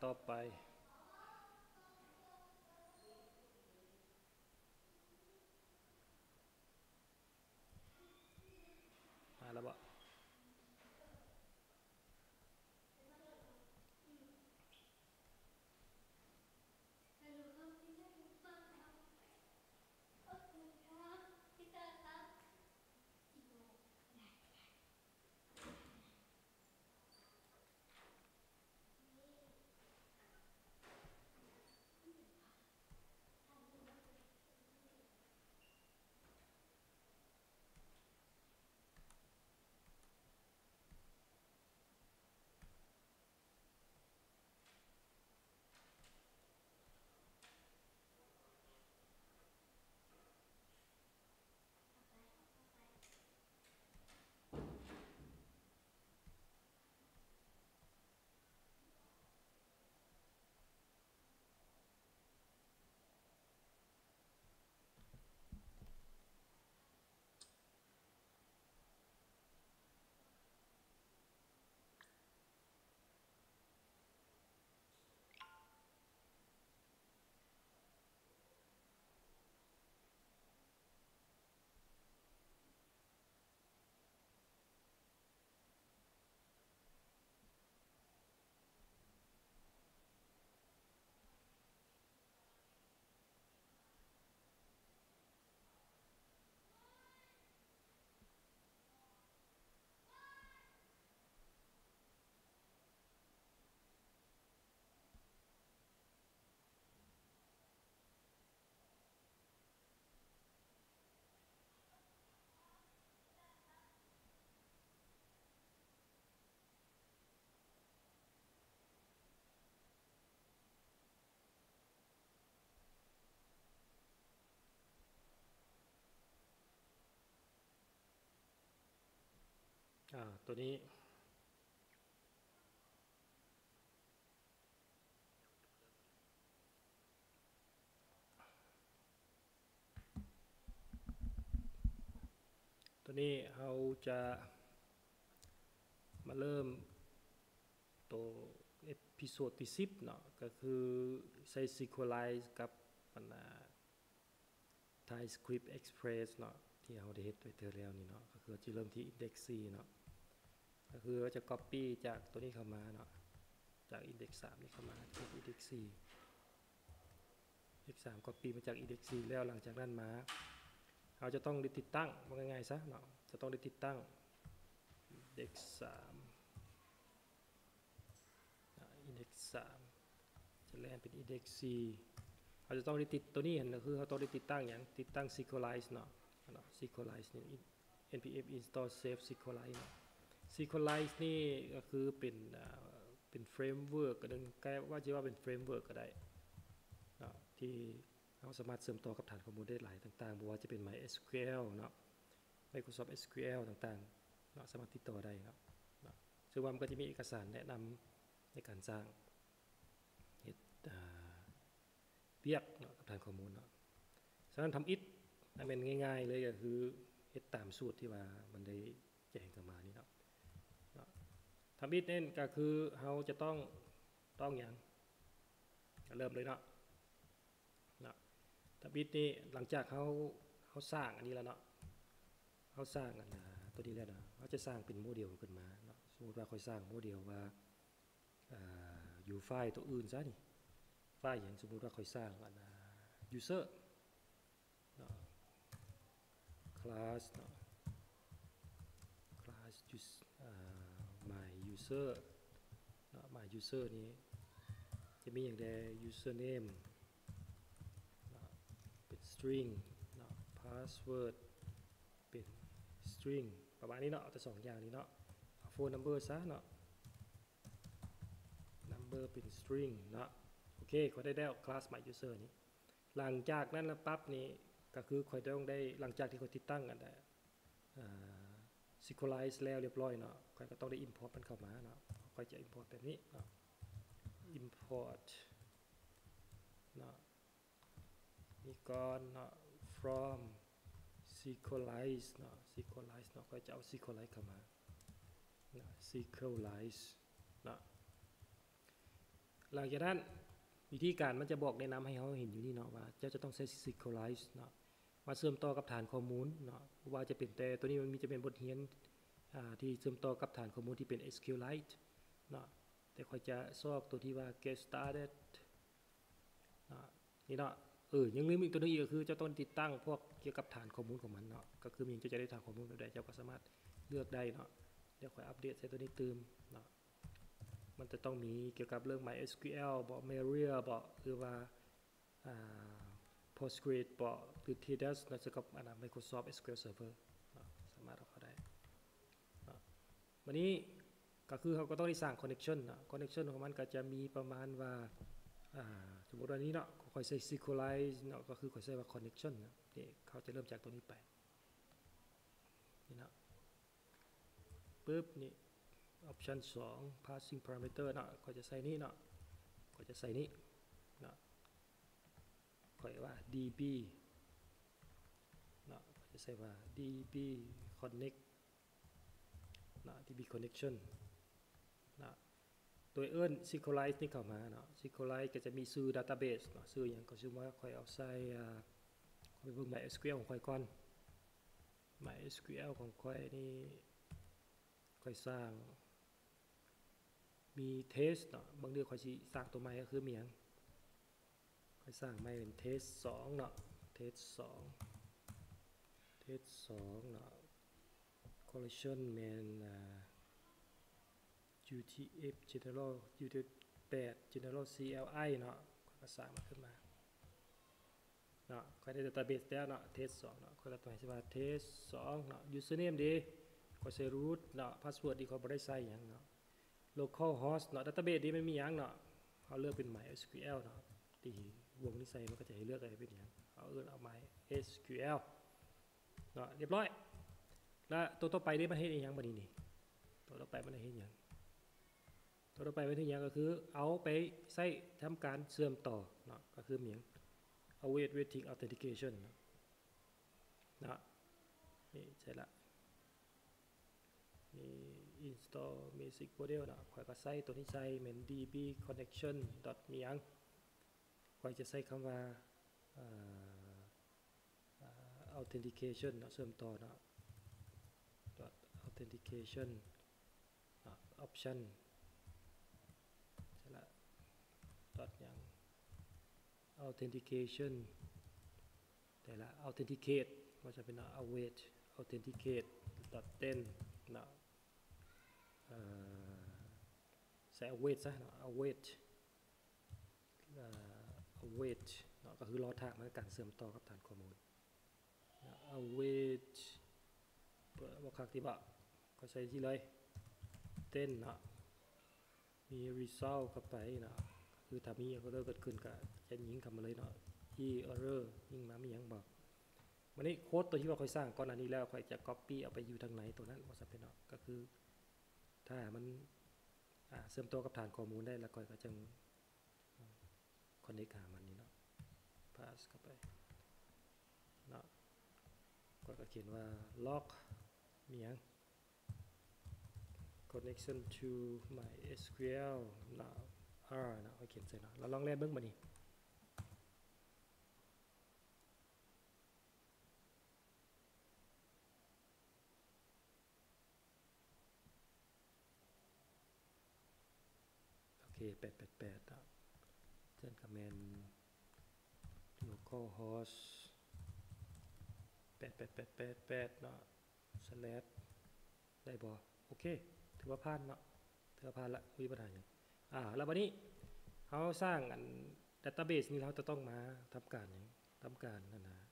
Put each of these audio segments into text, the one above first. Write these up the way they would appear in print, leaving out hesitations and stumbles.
ต่อไปมาแล้วบ่ตัวนี้เราจะมาเริ่มตัวเอพิโซดที่10เนาะก็คือใช้ Sequelize กับTypeScript Express เนาะที่เราได้เฮ็ดไว้เทื่อแล้วนี่เนาะก็คือจะเริ่มที่ index 4เนาะก็คือเราจะ copy จากตัวนี้เข้ามาเนาะจาก index 3นี่เข้ามาที่ index 4 index 3 copy มาจาก index 4แล้วหลังจากนั้นมาเราจะต้องติดตั้งว่าง่ายๆซะเนาะจะต้องติดตั้ง index 3 index 3จะแล่นเป็น index 4เราจะต้องติดตัวนี้เห็นก็คือเราต้องติดตั้งอย่างติดตั้ง Sequelize เนาะ Sequelize นี่ npm install save Sequelize เนาะ Sequelize นี่ก็คือเป็นเฟรมเวิร์กก็ได้แก้ว่าจะว่าเป็นเฟรมเวิร์กก็ได้เนาะที่เราสามารถเสริมต่อกับฐานข้อมูลได้หลายต่างๆบ่ว่าจะเป็น MySQL เนาะ Microsoft SQL ต่างๆเนาะสามารถติดต่อได้เนาะซึ่งว่ามันก็จะมีเอกสารแนะนำในการสร้างเฮ็ดเวียกเนาะกับฐานข้อมูลเนาะฉะนั้นทำอิฐนั่นเป็นง่ายๆเลยก็คือเฮ็ดตามสูตรที่ว่ามันได้แจ้งกันมานี่เนาะทำอิฐนั่นก็คือเราจะต้องอย่างเริ่มเลยเนาะทำอิฐนี่หลังจากเขาสร้างอันนี้แล้วเนาะเขาสร้างตัวนี้แล้วนะเขาจะสร้างเป็นโมเดลขึ้นมาเนาะสมมติว่าเขาสร้างโมเดลว่าอยู่ไฟล์ตัวอื่นซะนี่ไฟล์อย่างสมมติว่าเขาสร้าง user เนาะ class เนาะ class my user เนาะ my user นี้จะมีอย่างใด username เนาะเป็น string เนาะ password เป็น string ประมาณนี้เนาะแต่2อย่างนี้เนาะ phone number ซะเนาะ number เป็น string เนาะโอเคเขาได้แล้ว class my user นี้หลังจากนั้นแล้วปั๊บนี้ก็คือค่อยต้องได้หลังจากที่เขาติดตั้งกันได้ Sequelize แล้วเรียบร้อยเนาะค่อยก็ต้องได้ import มันเข้ามาเนาะค่อยจะ import แบบนี้เนาะ import เนาะนี่ก่อนเนาะ from Sequelize เนาะ Sequelize เนาะค่อยจะเอา Sequelize เข้ามาเนาะ Sequelize เนาะหลังจากนั้นวิธีการมันจะบอกแนะนำให้เขาเห็นอยู่นี่เนาะว่าเจ้าจะต้องใช้ Synchronize เนาะมาเชื่อมต่อกับฐานข้อมูลเนาะว่าจะเป็นแต่ตัวนี้มันมีจะเป็นบทเรียนที่เชื่อมต่อกับฐานข้อมูลที่เป็น SQLite เนาะแต่ค่อยจะซอกตัวที่ว่า get started เนาะนี่เนาะยังลืมอีกตัวนึงอีกก็คือจะต้องติดตั้งพวกเกี่ยวกับฐานข้อมูลของมันเนาะก็คือมีจะได้ฐานข้อมูลแบบใดเจ้าก็สามารถเลือกได้เนาะเดี๋ยวค่อยอัปเดตใส่ตัวนี้เติมเนาะมันจะต้องมีเกี่ยวกับเรื่อง MySQL บอก Maria บอกหรือว่าPostgres บอกหรือ TDS แล้วก็Microsoft SQL Server เนาะสามารถเอาเข้าได้เนาะวันนี้ก็คือเขาก็ต้องได้สร้าง connection เนาะ connection ของมันก็จะมีประมาณว่าสมมติวันนี้เนาะค่อยใช้ Synchronize เนาะก็คือค่อยใช้ว่า connection เนาะนี่เขาจะเริ่มจากตัวนี้ไปนี่เนาะปึ๊บนี่ option 2 passing parameter เนาะก็จะใส่นี้เนาะก็จะใส่นี้เนาะก็ว่า db เนาะก็จะใส่ว่า db connect เนาะ db connection เนาะโดยSynchronize นี่เข้ามาเนาะ Synchronize ก็จะมีชื่อ database เนาะชื่ออย่างก็ชื่อว่าค่อยเอาใส่ไปเบิ่ง MySQL ของค่อยก่อน MySQL ของค่อยนี่ค่อยสร้างมี test เนาะบางเดือนค่อยสิสร้างตัวใหม่ก็คือมีหยังค่อยสร้างใหม่เป็น test 2เนาะ test 2เนาะ collection main UTF general UTF 8 general CLI เนาะก็สร้างมาขึ้นมาเนาะค่อยได้ database แล้วเนาะ test 2เนาะค่อยต้องให้ว่า test 2เนาะ username ดีค่อยใส่ root เนาะ password ดีค่อยบ่ได้ใส่หยังเนาะ local host เนาะ database ดีไม่มีหยังเนาะเขาเลือกเป็น MySQL เนาะที่วงนี้ใส่มันก็จะให้เลือกอะไรเป็นหยังเอาเอา MySQL เนาะเรียบร้อยแล้วตัวต่อไปนี่มันเฮ็ดอีหยังบัดนี้นี่ตัวต่อไปมันเฮ็ดหยังตัวต่อไปมันเฮ็ดหยังก็คือเอาไปใช้ทำการเชื่อมต่อเนาะก็คือหยัง awaiting authentication เนาะนี่ใช่ละนี่ install basic model เนาะค่อยก็ใส่ตัวนี้ใส่เหมือน db connection มีหยังค่อยจะใส่คำว่าauthentication เนาะเชื่อมต่อเนาะ authentication option ใช่ละอย่าง authentication แต่ละ authenticate ก็จะเป็น await authenticate .10 เนาะใส่ await ซะเนาะ await เนาะก็คือรอทางในการเชื่อมต่อกับฐานข้อมูล await บอกคักที่บ่ก็ใส่ที่เลยเต้นเนาะมี result เข้าไปเนาะคือถ้ามีก็เกิดขึ้นก็จะยิงกลับมาเลยเนาะ error ยิงมามีหยังบอกวันนี้โค้ดตัวที่ว่าค่อยสร้างก่อนอันนี้แล้วค่อยจะ copy เอาไปอยู่ทางไหนตัวนั้นบ่จำเป็นเนาะก็คือถ้ามันเชื่อมต่อกับฐานข้อมูลได้แล้วค่อยก็จัง connect หามันนี่เนาะ pass เข้าไปเนาะก็เขียนว่า log มีหยัง connection to MySQL เนาะเนาะเขียนใส่เนาะเราลองเล่นเบิ่งบัดนี้โอเค888เนาะเช่นคอมเมนต์ local host 88888เนาะ slash ได้บ่โอเคถือว่าผ่านเนาะถือว่าผ่านละมีปัญหาหยังแล้วบัดนี้เฮาสร้างdatabase นี้เราจะต้องมาทำการหยังทำการนั่นน่ะ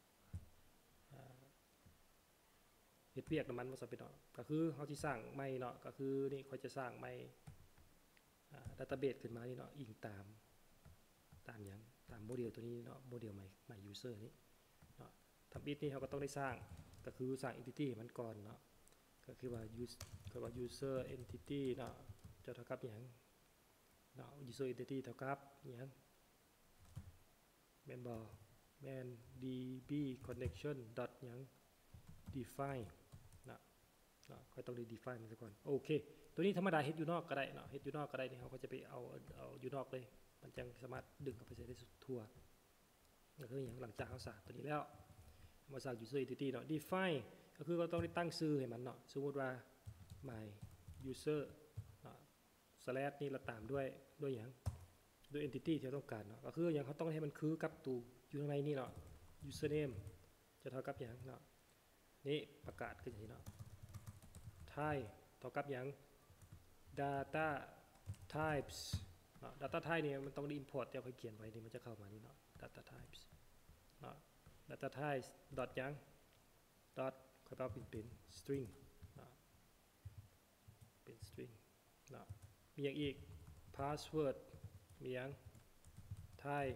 เฮ็ดเวียกนำมันบ่ซับเป็นเนาะก็คือเฮาสิสร้างใหม่เนาะก็คือนี่ค่อยจะสร้างใหม่database ขึ้นมานี่เนาะอิงตามหยังตามโมเดลตัวนี้เนาะโมเดลใหม่ user นี้เนาะทำอิฐนี่เฮาก็ต้องได้สร้างก็คือสร้าง entity ให้มันก่อนเนาะก็คือว่า user entity เนาะจะเท่ากับหยังเนาะ user entity เท่ากับหยังแม่นบ่แม่น db connection หยัง define เนาะค่อยต้องได้ define มันซะก่อนโอเคตัวนี้ธรรมดาเฮ็ดอยู่นอกก็ได้เนาะเฮ็ดอยู่นอกก็ได้นี่เฮาก็จะไปเอาอยู่นอกเลยมันจังสามารถดึงเข้าไปใช้ได้ทั่วก็คืออย่างหลังจากเขาสร้างตัวนี้แล้วมาสร้าง user entity เนาะ define ก็คือก็ต้องได้ตั้งชื่อให้มันเนาะสมมติว่า my user เนาะ slash นี่เราตามด้วยอย่างด้วย entity ที่เราต้องการเนาะก็คืออย่างเขาต้องให้มันคือกับตัวอยู่ข้างในนี่เนาะ username จะเท่ากับอย่างเนาะนี่ประกาศขึ้นอย่างนี้เนาะ type เท่ากับอย่าง data types เนาะ data type เนี่ยมันต้องได้ import เดี๋ยวเขาเขียนไว้นี่มันจะเข้ามานี่เนาะ data types เนาะ data types dot อย่าง dot ค่อยแปลเป็น string เนาะเป็น string เนาะมีอย่างอีก password มีอย่าง type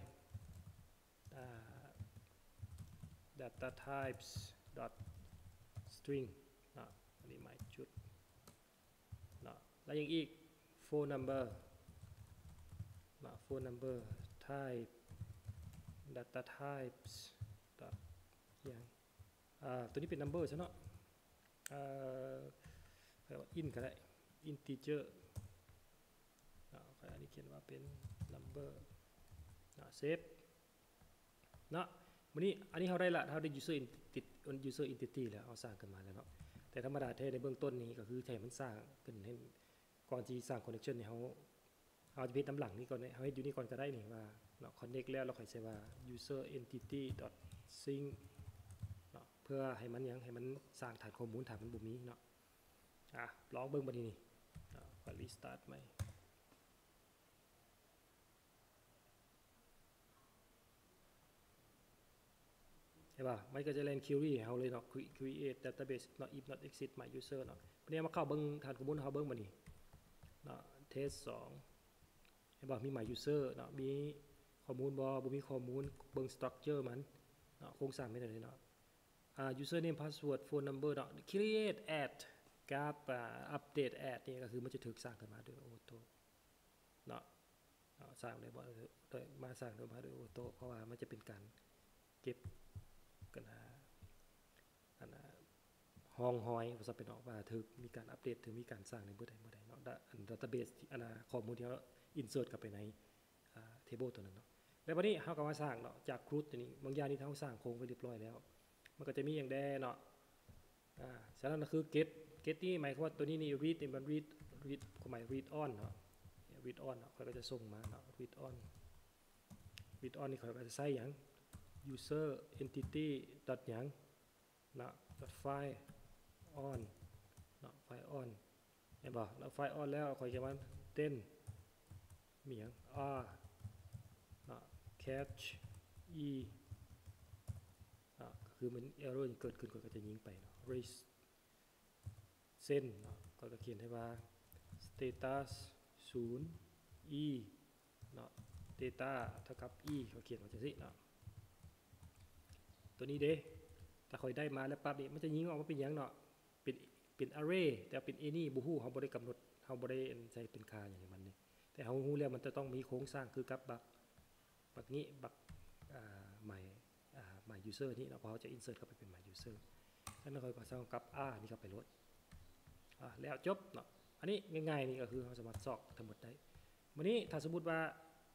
data types dot string เนาะอันนี้หมายจุดเนาะแล้วอย่างอีก phone number เนาะ phone number type data types dot อย่างตัวนี้เป็น number ใช่เนาะแปลว่า int ก็ได้ integer อันนี้เขียนว่าเป็น number save เนาะวันนี้อันนี้เขาได้ละเขาได้ user entity แล้วเอาสร้างขึ้นมาแล้วเนาะแต่ธรรมดาแท้ในเบื้องต้นนี้ก็คือใช้มันสร้างขึ้นให้ก่อนที่สร้าง connection เนี่ยเขาจะพิจน้ำหลังนี่ก่อนเขาให้อยู่นี่ก่อนก็ได้นี่ว่าเนาะ connect แล้วเราค่อยใช้ว่า user entity dot sync เนาะเพื่อให้มันสร้างฐานข้อมูลฐานมันบ่มีเนาะลองเบิ่งบัดนี้นี่ก็ restart ใหม่ใช่ป่ะมันก็จะเล่น query ให้เราเลยเนาะ create database not if not exist my user เนาะวันนี้มาเข้าเบิ่งฐานข้อมูลเขาเบิ่งบัดนี้เนาะ test 2ให้บอกมี my user เนาะมีข้อมูลบ่มีข้อมูลเบิ่ง structure มันเนาะโครงสร้างเป็นอะไรเนาะusername password phone number เนาะ create add กับ update add นี่ก็คือมันจะถูกสร้างขึ้นมาโดยออโต้เนาะสร้างโดยมาสร้างโดยออโต้เพราะว่ามันจะเป็นการเก็บกันห้องหอยภาษาเป็นออกว่าถึงมีการอัปเดตถึงมีการสร้างในเมื่อใดเนาะdatabase ข้อมูลที่เรา insert เข้าไปในtable ตัวนั้นเนาะแล้ววันนี้เราก็มาสร้างเนาะจาก CRUD ตัวนี้บางอย่างที่เราสร้างโครงไว้เรียบร้อยแล้วมันก็จะมีอย่างแดเนาะฉะนั้นก็คือ get นี่หมายความว่าตัวนี้นี่ read นี่มัน read ความหมาย read on เนาะ read on เนาะเขาก็จะส่งมาเนาะ read on นี่เขาก็จะใส่อย่าง user entity ดอทอย่างเนาะ dot file on เนาะ file on เห็นบ่แล้ว file on แล้วเขาจะมาเต้นมีอย่าง r เนาะ catch e คือมัน error เกิดขึ้นก็จะยิงไปเนาะ raise เส้นเนาะก็เขียนให้ว่า status 0 e เนาะ data เท่ากับ e เขาเขียนว่าจะสิเนาะตัวนี้เด้ถ้าคอยได้มาแล้วปั๊บนี่มันจะยิงออกมาเป็นอย่างเนาะเป็น array แต่เป็น any บ่ฮู้เฮาบ่ได้กำหนดเฮาบ่ได้ใช้เป็นค่าอย่างมันนี่แต่เฮาฮู้แล้วมันจะต้องมีโครงสร้างคือกับบักนี้บักmy user นี่เนาะพอเขาจะ insert เข้าไปเป็น my user แล้วค่อยก็สร้างกับ นี่เข้าไปโหลดแล้วจบเนาะอันนี้ง่ายๆนี่ก็คือเราสามารถซอกทั้งหมดได้วันนี้ถ้าสมมุติว่า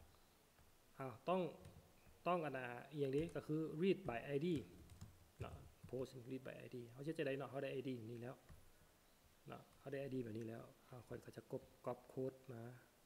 ต้องอย่างนี้ก็คือ read by id เนาะ post read by id เขาจะได้เนาะเขาได้ id นี้แล้วเนาะเขาได้ id แบบนี้แล้วค่อยก็จะก๊อปโค้ดมา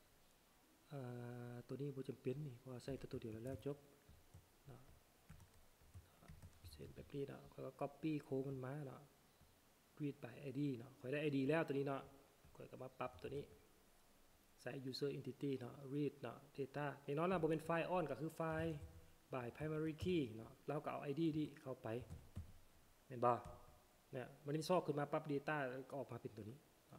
ตัวนี้บ่จำเป็นนี่เพราะใส่ตัวเดียวแล้วจบเนาะเส้นแบบนี้เนาะค่อยก็ copy โค้ดมันมาเนาะ read by id เนาะค่อยได้ id แล้วตัวนี้เนาะค่อยก็มาปรับตัวนี้ใส่ user entity เนาะ read เนาะ data แน่นอนแล้วบ่เป็นไฟล์ on ก็คือไฟล์ by primary key เนาะแล้วก็เอา id นี่เข้าไปเห็นบ่เนี่ยมันนี่ซอกขึ้นมาปั๊บ data ก็ออกมาเป็นตัวนี้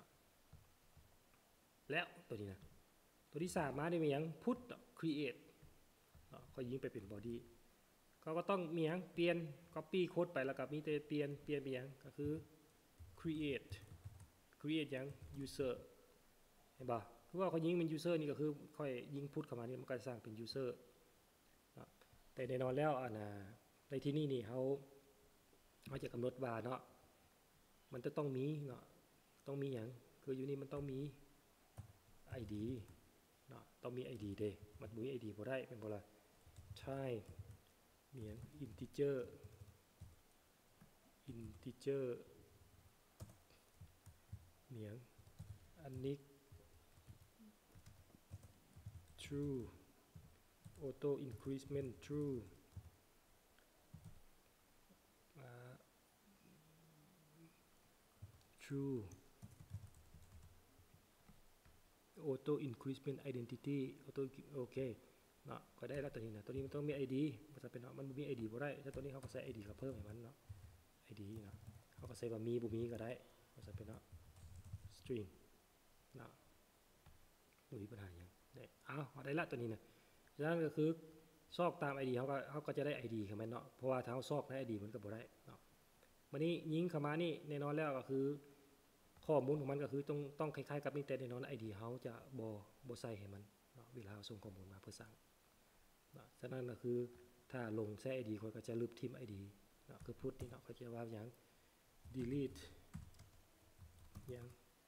แล้วตัวนี้นะตัวที่3มาได้มีอย่าง put create เนาะก็ยิงไปเป็น body ก็ต้องมีอย่างเปลี่ยน copy โค้ดไปแล้วก็มีแต่เปลี่ยนไปอย่างก็คือ create อย่าง user เห็นป่ะคือว่าเขายิงเป็น user นี่ก็คือค่อยยิง put เข้ามานี่มันก็สร้างเป็น user เนาะแต่แน่นอนแล้วในที่นี่เขาจะกำหนดว่าเนาะมันจะต้องมีเนาะต้องมีอย่างคืออยู่นี่มันต้องมี ID เนาะต้องมี ID เด้มันบ่มี ID บ่ได้เป็นบ่ล่ะ type เหมียง integer เหมียงอันนี้ true auto increment true true auto increment identity auto โอเคเนาะก็ได้แล้วตัวนี้นะตัวนี้มันต้องมี ID บ่จำเป็นเนาะมันบ่มี ID บ่ได้ถ้าตัวนี้เขาก็ใส่ ID เขาเพิ่มให้มันเนาะ ID เนาะเขาก็ใส่ว่ามีบ่มีก็ได้บ่จำเป็นเนาะ string เนาะบ่มีปัญหาหยังได้เอาได้ละตัวนี้นะฉะนั้นก็คือซอกตาม ID เขาก็จะได้ ID ของมันเนาะเพราะว่าถ้าเขาซอกใน ID มันก็บ่ได้เนาะวันนี้ยิงเข้ามานี่แน่นอนแล้วก็คือข้อมูลของมันก็คือต้องคล้ายๆกับมีแต่แน่นอน ID เขาจะบ่ใส่ให้มันเนาะเวลาส่งข้อมูลมาเพื่อสร้างเนาะฉะนั้นก็คือถ้าลงใส่ ID เขาก็จะลบทิม ID เนาะคือพูดนี่เนาะเขาจะว่าอย่าง delete อย่าง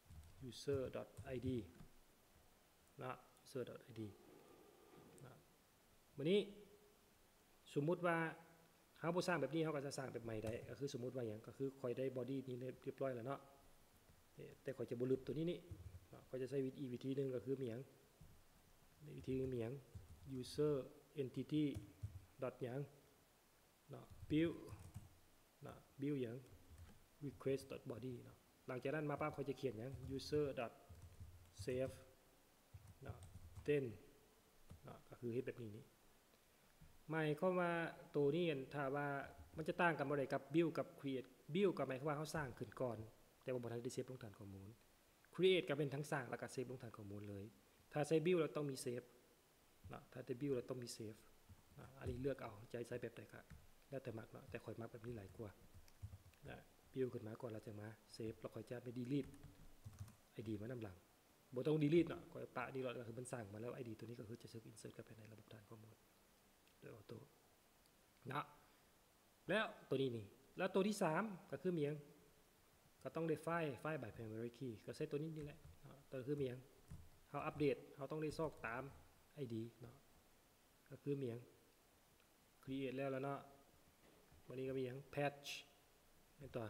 user.id เนาะ user.id เนาะวันนี้สมมุติว่าเขาบ่สร้างแบบนี้เขาก็จะสร้างแบบใหม่ได้ก็คือสมมุติว่าอย่างก็คือค่อยได้ body นี้เรียบร้อยแล้วเนาะแต่ค่อยจะบ่ลืมตัวนี้นี่ค่อยจะใช้วิธีนึงก็คือมีหยังวิธีมีหยัง user entity หยังเนาะ build เนาะ build หยัง request.body เนาะหลังจากนั้นมาปั๊บเขาจะเขียนหยัง user.save เนาะthen เนาะก็คือเฮ็ดแบบนี้นี่หมายความว่าตัวนี้ถ้าว่ามันจะต่างกันบ่ได้กับ build กับ create build ก็หมายความว่าเขาสร้างขึ้นก่อนแต่ว่าบ่ทันได้เซฟลงฐานข้อมูล create ก็เป็นทั้งสร้างแล้วก็เซฟลงฐานข้อมูลเลยถ้าใช้ build เราต้องมีเซฟเนาะถ้าจะ build เราต้องมีเซฟอันนี้เลือกเอาใจใช้แบบใดก็แล้วแต่มักเนาะแต่ข่อยมักแบบนี้หลายกว่านะbuild ขึ้นมาก่อนแล้วจะมาเซฟแล้วค่อยจะไป delete ID มานำหลังบ่ต้อง delete เนาะข่อยปะดีแล้วก็คือมันสร้างมาแล้ว ID ตัวนี้ก็คือจะถูก insert เข้าไปในระบบฐานข้อมูลโดยออโต้นะแล้วตัวนี้นี่แล้วตัวที่3ก็คือเมียงก็ต้องได้ไฟล์ by primary key ก็ใช้ตัวนี้นี่แหละตัวคือเมียงเขาอัปเดตเขาต้องได้ซอกตาม ID เนาะก็คือเมียง create แล้วเนาะวันนี้ก็มีอย่าง patch เป็นตัว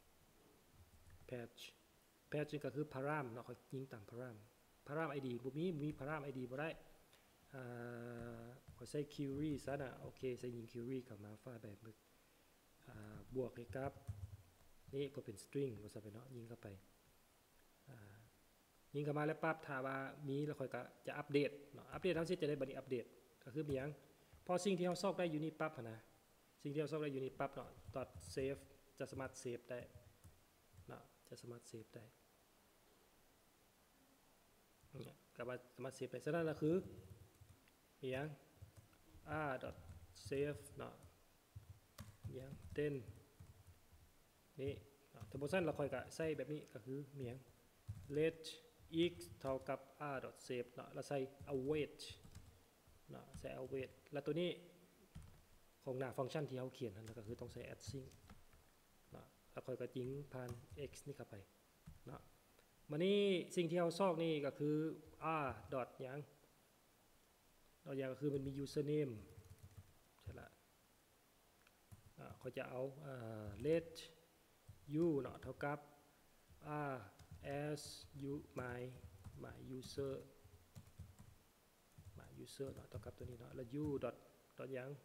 patch นี่ก็คือ param เนาะเขายิงตาม param ID บ่มี param ID บ่ได้เขาใช้ query ซะนะโอเคใช้ยิง query เข้ามาไฟล์แบบบวกเลยครับนี่ก็เป็น string ก็จะไปเนาะยิงเข้าไปยิงเข้ามาแล้วปั๊บถ้าว่ามีแล้วค่อยก็จะอัปเดตเนาะอัปเดตทั้งสิ้นจะได้บัดนี้อัปเดตก็คือมีหยังพอสิ่งที่เราซอกได้อยู่นี่ปั๊บนะสิ่งที่เราซอกได้อยู่นี่ปั๊บเนาะ .save จะสามารถเซฟได้เนาะจะสามารถเซฟได้เนี่ยก็สามารถเซฟได้ฉะนั้นก็คือมีหยังr.save เนาะมีหยังthenนี่ถ้าบ่ซั่นเราค่อยก็ใส่แบบนี้ก็คือมีหยัง let x เท่ากับ r.save เนาะแล้วใส่ await เนาะใส่ await แล้วตัวนี้ของหน้าฟังก์ชันที่เขาเขียนนั่นก็คือต้องใส่ @sing เนาะแล้วค่อยก็ยิงผ่าน x นี่เข้าไปเนาะมานี่สิ่งที่เราซอกนี่ก็คือ r. หยังก็คือมันมี username ใช่ละเขาจะเอา let u เนาะเท่ากับ r as u my user เนาะเท่ากับตัวนี้เนาะแล้ว u หยัง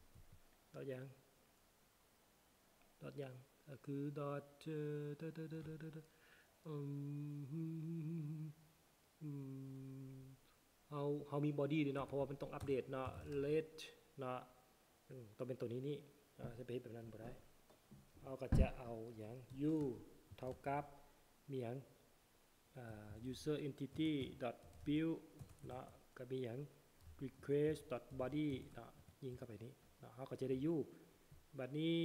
ก็คือ เขามี body ด้วยเนาะเพราะว่ามันต้องอัปเดตเนาะ let เนาะต้องเป็นตัวนี้นี่จะไปเฮ็ดแบบนั้นบ่ได้เอาก็จะเอาอย่าง u เท่ากับมีอย่างuser entity build เนาะก็มีอย่าง request body เนาะยิงเข้าไปนี้เนาะเขาก็จะได้ u บัดนี้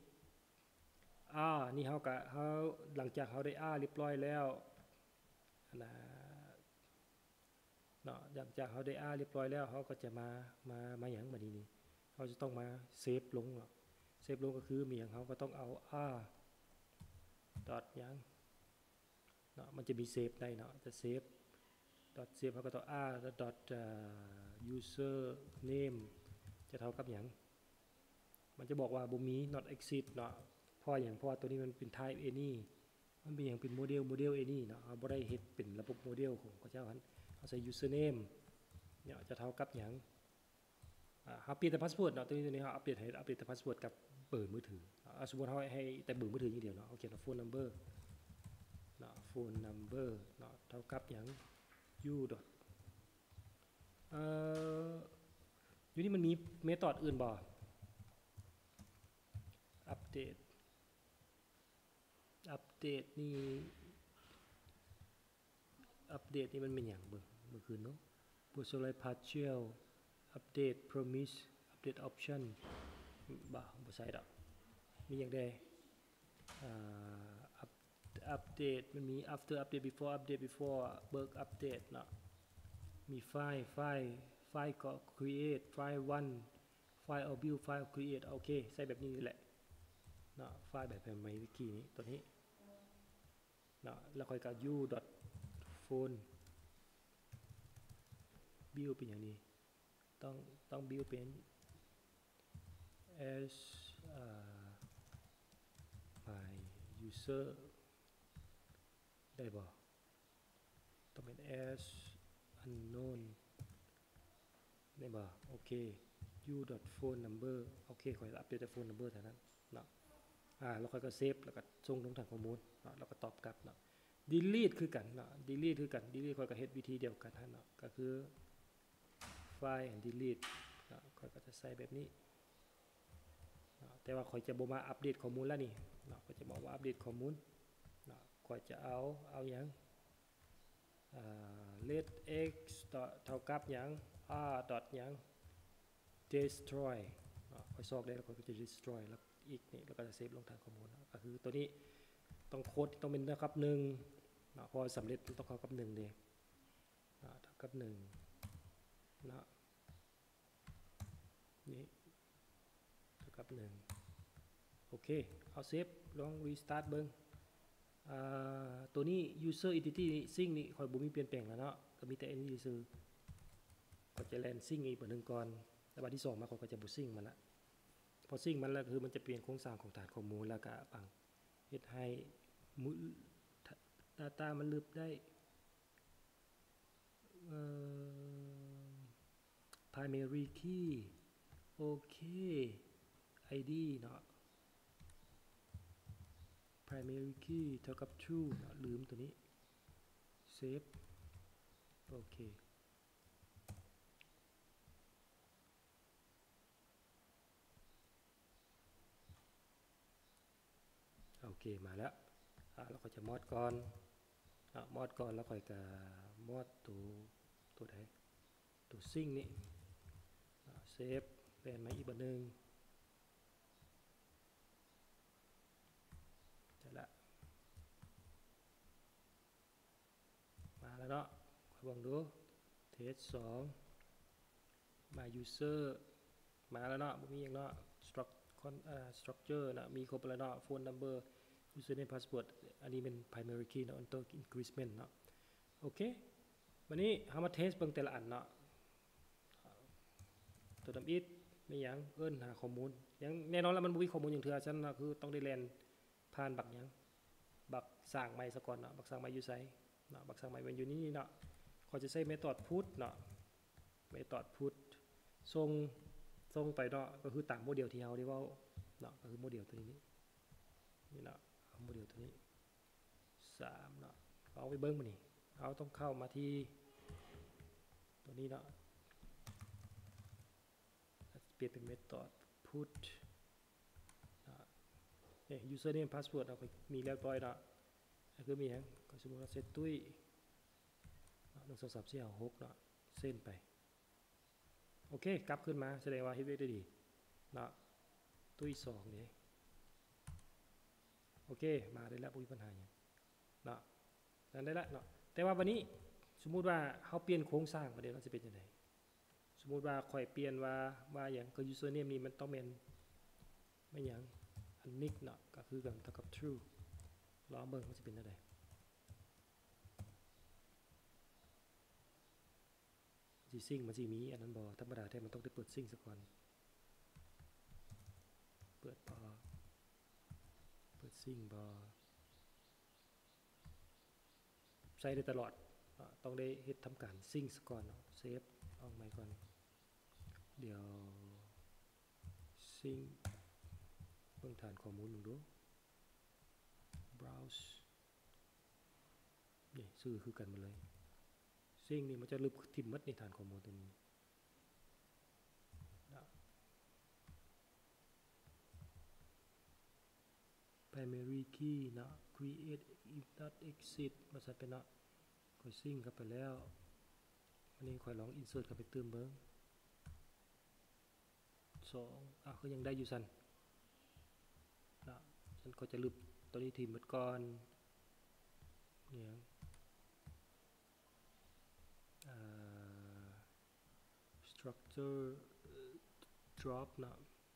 นี่เขาหลังจากเขาได้เรียบร้อยแล้วนะเนาะหลังจากเขาได้เรียบร้อยแล้วเขาก็จะมาอย่างบัดนี้นี่เขาจะต้องมาเซฟลงเนาะเซฟลงก็คือมีอย่างเขาก็ต้องเอาอย่างเนาะมันจะมีเซฟได้เนาะจะเซฟ dot save เขาก็ต้อง r แล้ว dot user name จะเท่ากับอย่างมันจะบอกว่าบ่มี not exist เนาะเพราะอย่างเพราะว่าตัวนี้มันเป็น type any มันเป็นอย่างเป็นโมเดล any เนาะเอาบ่ได้เฮ็ดเป็นระบบโมเดลของเขาเจ้าหันเอาใส่ user name เนี่ยจะเท่ากับอย่างเปลี่ยนแต่พาสเวิร์ดเนาะตัวนี้เขาอัปเดตแต่พาสเวิร์ดกับเบอร์มือถือสมมติเขาให้แต่เบอร์มือถืออย่างเดียวเนาะโอเคเนาะ phone number เนาะ phone number เนาะเท่ากับอย่าง u อยู่นี่มันมีเมธอดอื่นบ่อัปเดตนี่มันเป็นอย่างเมื่อคืนเนาะ personalize partial update promise update option บ่ใช่ดอกมีอย่างใดอัปเดตมันมี after update before work update เนาะมีไฟล์ก็ create ไฟล์ one ไฟล์ or build ไฟล์ create โอเคใส่แบบนี้แหละเนาะไฟล์แบบไมวิกี้นี้ตัวนี้เนาะแล้วค่อยกับ u phone build เป็นอย่างนี้ต้อง build เป็น as my user ได้บ่ต้องเป็น as unknown ได้บ่โอเค u phone number โอเคขออัปเดตแต่ phone number เท่านั้นเนาะแล้วค่อยก็เซฟแล้วก็ส่งลงทางข้อมูลเนาะแล้วก็ตอบกลับเนาะ delete คือกันเนาะ delete ค่อยก็เฮ็ดวิธีเดียวกันเนาะก็คือ file and delete เนาะค่อยก็จะใส่แบบนี้เนาะแต่ว่าค่อยจะบ่มาอัปเดตข้อมูลแล้วนี่เนาะก็จะบอกว่าอัปเดตข้อมูลเนาะค่อยจะเอาหยังlet x เท่ากับหยัง r หยัง destroy ค่อยซอกได้แล้วค่อยก็จะ destroy แล้วอีกนี่แล้วก็จะเซฟลงทางข้อมูลก็คือตัวนี้ต้องโค้ดต้องเป็นเท่ากับ1เนาะพอสำเร็จต้องเท่ากับ1เด้เท่ากับ1เนาะนี่เท่ากับ1โอเคเอาเซฟลอง restart เบิ่งตัวนี้ user entity sync นี่ค่อยบ่มีเปลี่ยนแปลงแล้วเนาะก็มีแต่ any user ก็จะแลน sync อีกบัดนึงก่อนแล้วบัดที่2มาก็จะบ่ sync มันละพอ sync มันแล้วคือมันจะเปลี่ยนโครงสร้างของฐานข้อมูลแล้วก็ปังเฮ็ดให้data มันลึกได้primary key โอเค id เนาะ primary key เท่ากับ true เนาะลืมตัวนี้ save โอเคมาแล้วเราก็จะมอดก่อนแล้วค่อยก็มอดตัวใดตัวซิ่งนี่เซฟแปลนมาอีกบัดนึงจะละมาแล้วเนาะค่อยลองดูเทส2มา user มาแล้วเนาะบ่มีหยังเนาะ structure นะมีครบแล้วเนาะ phone number username password อันนี้เป็น primary key เนาะ auto increment เนาะโอเควันนี้เฮามาเทสเบิ่งแต่ละอันเนาะตัวดำอิดไม่หยังเอิ้นหาข้อมูลยังแน่นอนแล้วมันบ่มีข้อมูลอย่างเทื่อฉะนั้นคือต้องได้แล่นผ่านบักหยังบักสร้างใหม่ซะก่อนเนาะบักสร้างใหม่อยู่ไสเนาะบักสร้างใหม่มันอยู่นี่เนาะเขาจะใช้ method put เนาะ method put ส่งไปเนาะก็คือตามโมเดลที่เฮาได้เว้าเนาะก็คือโมเดลตัวนี้นี่เนาะโมเดลตัวนี้3เนาะเอาไปเบิ่งมานี่เอาต้องเข้ามาที่ตัวนี้เนาะเปลี่ยนเป็น method put username password เราก็มีเรียบร้อยเนาะคือมีหยังก็สมมุติว่าเซตตุ้ย1 2 3 4 5 6เนาะเส้นไปโอเคกลับขึ้นมาแสดงว่าเฮ็ดได้ดีเนาะตุ้ย2นี่โอเคมาได้แล้วบ่มีปัญหาหยังเนาะนั่นได้แล้วเนาะแต่ว่าวันนี้สมมุติว่าเฮาเปลี่ยนโครงสร้างประเดี๋ยวมันสิเป็นจังได๋สมมุติว่าค่อยเปลี่ยนว่าหยังก็ username นี่มันต้องเป็นไม่หยังอันนิกเนาะก็คือกันเท่ากับ true ลองเบิ่งว่าสิเป็นจังได๋สิซิ่งมันสิมีอันนั้นบ่ธรรมดาแท้มันต้องได้เปิดซิ่งซะก่อนเปิดบ่เปิดซิ่งบ่ใช้ได้ตลอดต้องได้เฮ็ดทำการซิ่งซะก่อนเซฟเอาใหม่ก่อนเดี๋ยวซิ่งเบิ่งฐานข้อมูลดู browse นี่ชื่อคือกันหมดเลยซิ่งนี่มันจะลึกทิ่มมัดในฐานข้อมูลตัวนี้primary key นะ create if not exit มาใส่เป็นนะค่อยซิ่งเข้าไปแล้ววันนี้ค่อยลอง insert เข้าไปเติมเบิ้ง2ก็ยังได้อยู่สันนะฉันก็จะลึกตัวนี้ทีมหมดก่อนเนี่ยstructure drop นะ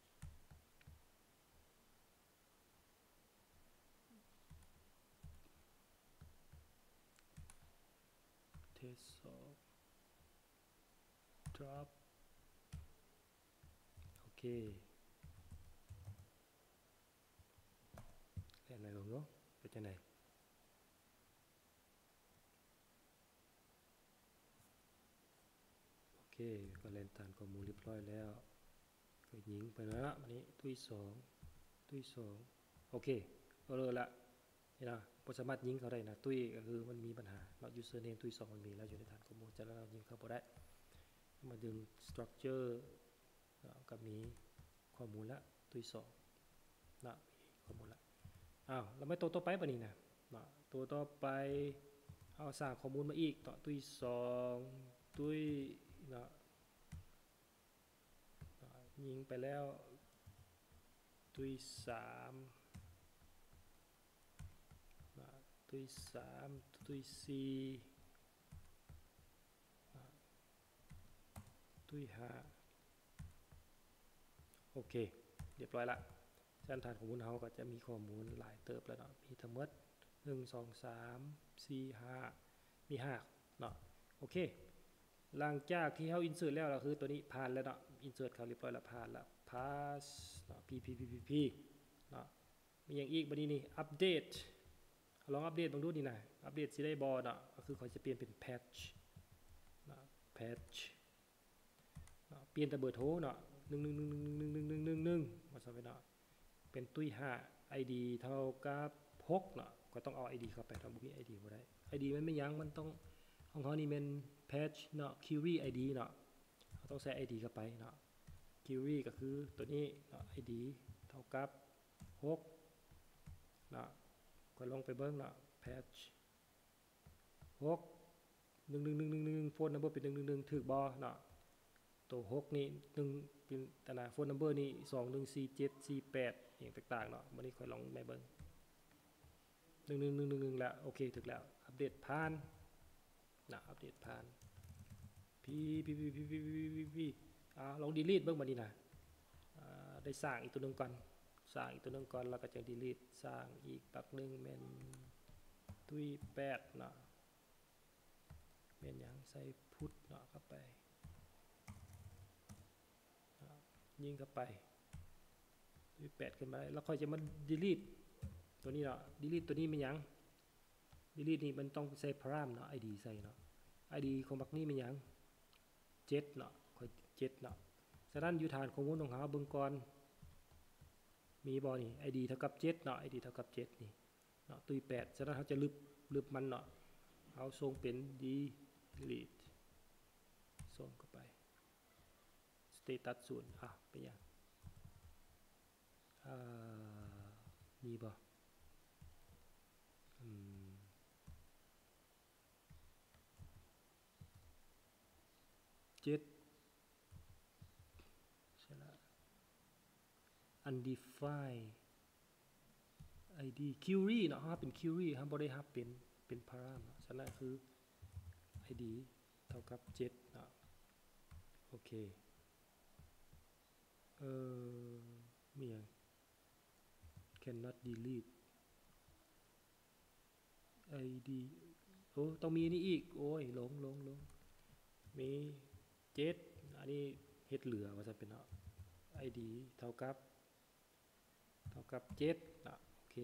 test of drop โอเคเล่นอะไรลงเนาะเป็นจังไดโอเคก็เล่นฐานข้อมูลเรียบร้อยแล้วก็ยิงไปแล้วนะวันนี้ตุ้ย2โอเคก็เลยละนี่นะบ่สามารถยิงเขาได้นะตุ้ยก็คือมันมีปัญหาเนาะ username ตุ้ย2มันมีแล้วอยู่ในฐานข้อมูลจะแล้วยิงเขาบ่ได้มาดึง structure ก็มีข้อมูลละตุ้ย2นะมีข้อมูลละแล้วไม่ตัวต่อไปป่ะนี่นะตัวต่อไปเอาสร้างข้อมูลมาอีกต่อตุ้ย2ตุ้ยยิงไปแล้วตุ้ย3ตุ้ย4ตุ้ย5โอเคเรียบร้อยละเส้นฐานข้อมูลเราก็จะมีข้อมูลหลายเติบแล้วเนาะมีทั้งหมด1 2 3 4 5มี5เนาะโอเคหลังจากที่เราอินเสิร์ตแล้วก็คือตัวนี้ผ่านแล้วเนาะอินเสิร์ตเขาเรียบร้อยแล้วผ่านแล้ว pass เนาะ p เนาะมีอย่างอีกบัดนี้นี่อัปเดตลองอัปเดตดูนี่นะอัปเดตสิได้บ่เนาะก็คือเขาจะเปลี่ยนเป็น patch เนาะ patch เนาะเปลี่ยนแต่เบอร์โทรเนาะ1111111มาซะไปเนาะเป็นตุ้ย5 ID เท่ากับ6เนาะก็ต้องเอา ID เข้าไปถ้าบ่มี ID บ่ได้ ID มันไม่ยั้งมันต้องของเขานี่เป็น patch เนาะ query ID เนาะเราต้องใส่ ID เข้าไปเนาะ query ก็คือตัวนี้เนาะ ID เท่ากับ6เนาะก็ลงไปเบิ่งเนาะ patch 6 11111โฟนนัมเบอร์เป็น111ถูกบ่เนาะตัว6นี่1เป็นตนาโฟนนัมเบอร์นี่214748อย่างต่างๆเนาะวันนี้ค่อยลองไปเบิ่ง1111แล้วโอเคถูกแล้วอัปเดตผ่านนะอัปเดตผ่านพี่ลอง delete เบิ่งบัดนี้นะได้สร้างอีกตัวนึงก่อนแล้วก็จะ delete สร้างอีกปักนึงแม่นตุ้ย8เนาะแม่นหยังใส่พุทธเนาะเข้าไปยิงเข้าไปตุ้ย8ขึ้นมาแล้วค่อยจะมา delete ตัวนี้เนาะ delete ตัวนี้มันหยัง delete นี่มันต้องใส่พารามเนาะ ID ใส่เนาะ ID ของบักนี้มันหยัง7เนาะค่อย7เนาะฉะนั้นอยู่ฐานข้อมูลของเราเบิ่งก่อนมีบ่นี่ ID เท่ากับ7เนาะ ID เท่ากับ7นี่เนาะตุ้ย8ฉะนั้นเราจะลึบมันเนาะเอาส่งเป็น delete ส่งเข้าไป status 0เป็นหยังมีบ่7ใช่ละ undefined ID query เนาะเป็น query ครับบ่ได้รับเป็นพารามเนาะฉะนั้นคือ ID เท่ากับ7เนาะโอเคมีหยัง cannot delete ID ต้องมีนี่อีกโอ้ยลงมี 7อันนี้เฮ็ดเหลือว่าจะเป็นเนาะ id เท่ากับ7นะโอเค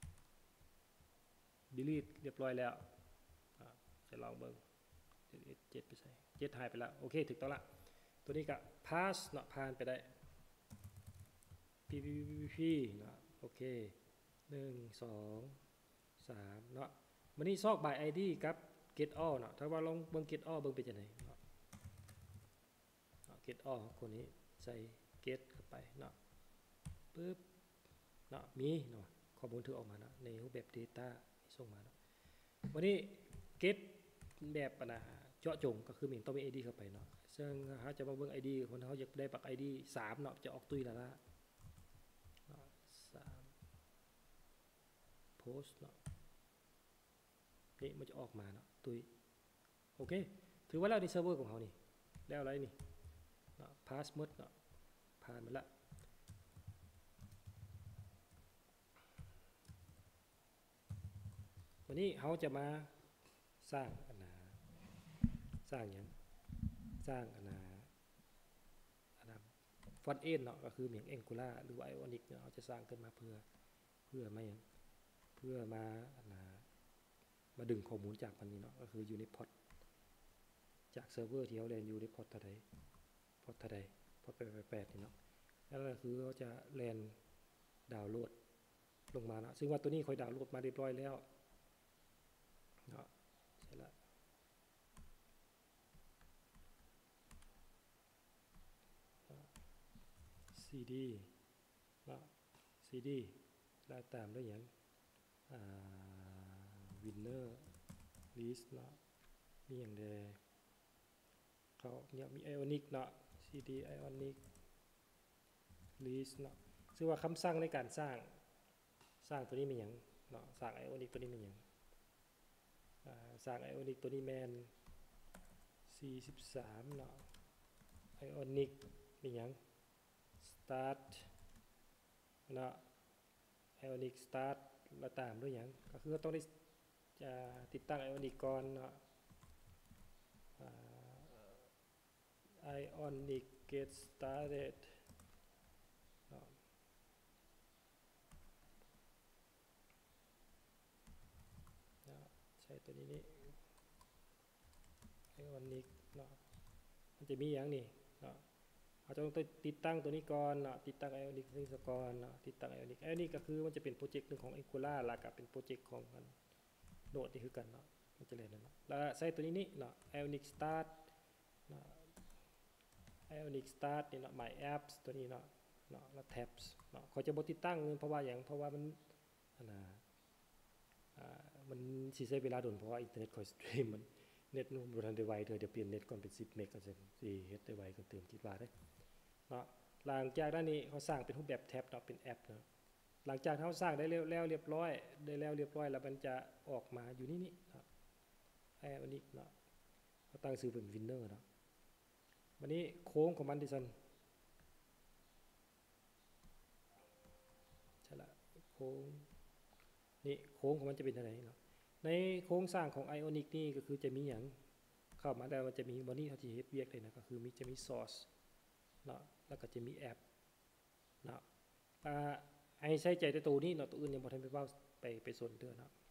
delete เรียบร้อยแล้วจะลองเบิ่ง delete 7ไปใส่7หายไปแล้วโอเคถูกต้องละตัวนี้ก็ pass เนาะผ่านไปได้ pp เนาะโอเค1 2 3เนาะวันนี้ซอก by id กับ get all เนาะถ้าว่าลองเบิ่ง get all เบิ่งเป็นจังได๋เนาะ get all คนนี้ใส่ get เข้าไปเนาะปึ๊บเนาะมีเนาะข้อมูลถือออกมาเนาะในรูปแบบ data ส่งมาเนาะวันนี้ get แบบเจาะจงก็คือมันต้องมี id เข้าไปเนาะซึ่งเฮาจะมาเบิ่ง id คนเฮาอยากได้ปัก id 3เนาะจะออกตุ้ยละ3 post เนาะนี่มันจะออกมาเนาะตุ้ยโอเคถือว่าแล้วในเซิร์ฟเวอร์ของเฮานี่แล้วอะไรนี่เนาะ pass หมดเนาะผ่านมาละวันนี้เขาจะมาสร้างสร้างอย่างสร้างฟอนต์เอ็นเนาะก็คือเหมือน Angular หรือว่า Ionic เนาะเขาจะสร้างขึ้นมาเพื่อมาดึงข้อมูลจากมันนี่เนาะก็คืออยู่ในพอร์ตจากเซิร์ฟเวอร์ที่เขาเรียนอยู่ในพอร์ตเท่าใดพอร์ต8นี่เนาะแล้วก็คือเขาจะเรียนดาวน์โหลดลงมาเนาะซึ่งว่าตัวนี้ค่อยดาวน์โหลดมาเรียบร้อยแล้วเนาะใช่ละcd เนาะ cd แล้วตามด้วยอย่างwinner list เนาะมีอย่างใดเขาเนี่ยมี Ionic เนาะ cd Ionic list เนาะซึ่งว่าคำสั่งในการสร้างตัวนี้มีอย่างเนาะสร้าง Ionic ตัวนี้มีอย่างสร้าง Ionic ตัวนี้แมน43เนาะ Ionic มีอย่าง start เนาะ Ionic start แล้วตามด้วยอย่างก็คือต้องได้ติดตั้ง Ionic ก่อนเนาะIonic get started เนาะใช้ตัวนี้Ionic เนาะมันจะมีอย่างนี้เนาะเราจะต้องติดตั้งตัวนี้ก่อนเนาะติดตั้ง Ionic ซึ่งก่อนเนาะติดตั้ง Ionic ก็คือมันจะเป็นโปรเจกต์หนึ่งของ Angular แล้วก็เป็นโปรเจกต์ของโนดนี่คือกันเนาะมันจะเรียนแล้วแล้วใช้ตัวนี้เนาะ Ionic start เนาะ Ionic start นี่เนาะ my apps ตัวนี้เนาะแล้ว tabs เนาะเขาจะบ่ติดตั้งเพราะว่ามันมันสิใช้เวลาโดนเพราะว่าอินเทอร์เน็ตคอยสตรีมมันเน็ตบ่ทันได้ไวเดี๋ยวเปลี่ยนเน็ตก่อนเป็น10เมกก็จะสิเฮ็ดได้ไวก็เติมคิดว่าเด้เนาะหลังจากนั้นนี่เขาสร้างเป็นรูปแบบแท็บเนาะเป็นแอปเนาะหลังจากเขาสร้างได้แล้วเรียบร้อยแล้วมันจะออกมาอยู่นี่เนาะIonicเนาะเขาตั้งชื่อเป็น winner เนาะวันนี้โค้งของมันดิซั่นใช่ละโค้งนี่โค้งของมันจะเป็นจังได๋เนาะในโครงสร้างของ Ionic นี่ก็คือจะมีหยังเข้ามาแล้วมันจะมีบ่นี้เฮาสิเฮ็ดเวียกได้นะก็คือจะมี source เนาะแล้วก็จะมีแอปเนาะให้ใช้ใจแต่ตัวนี้เนาะตัวอื่นยังบ่ทันไปเว้าไปสนเด้อเนาะ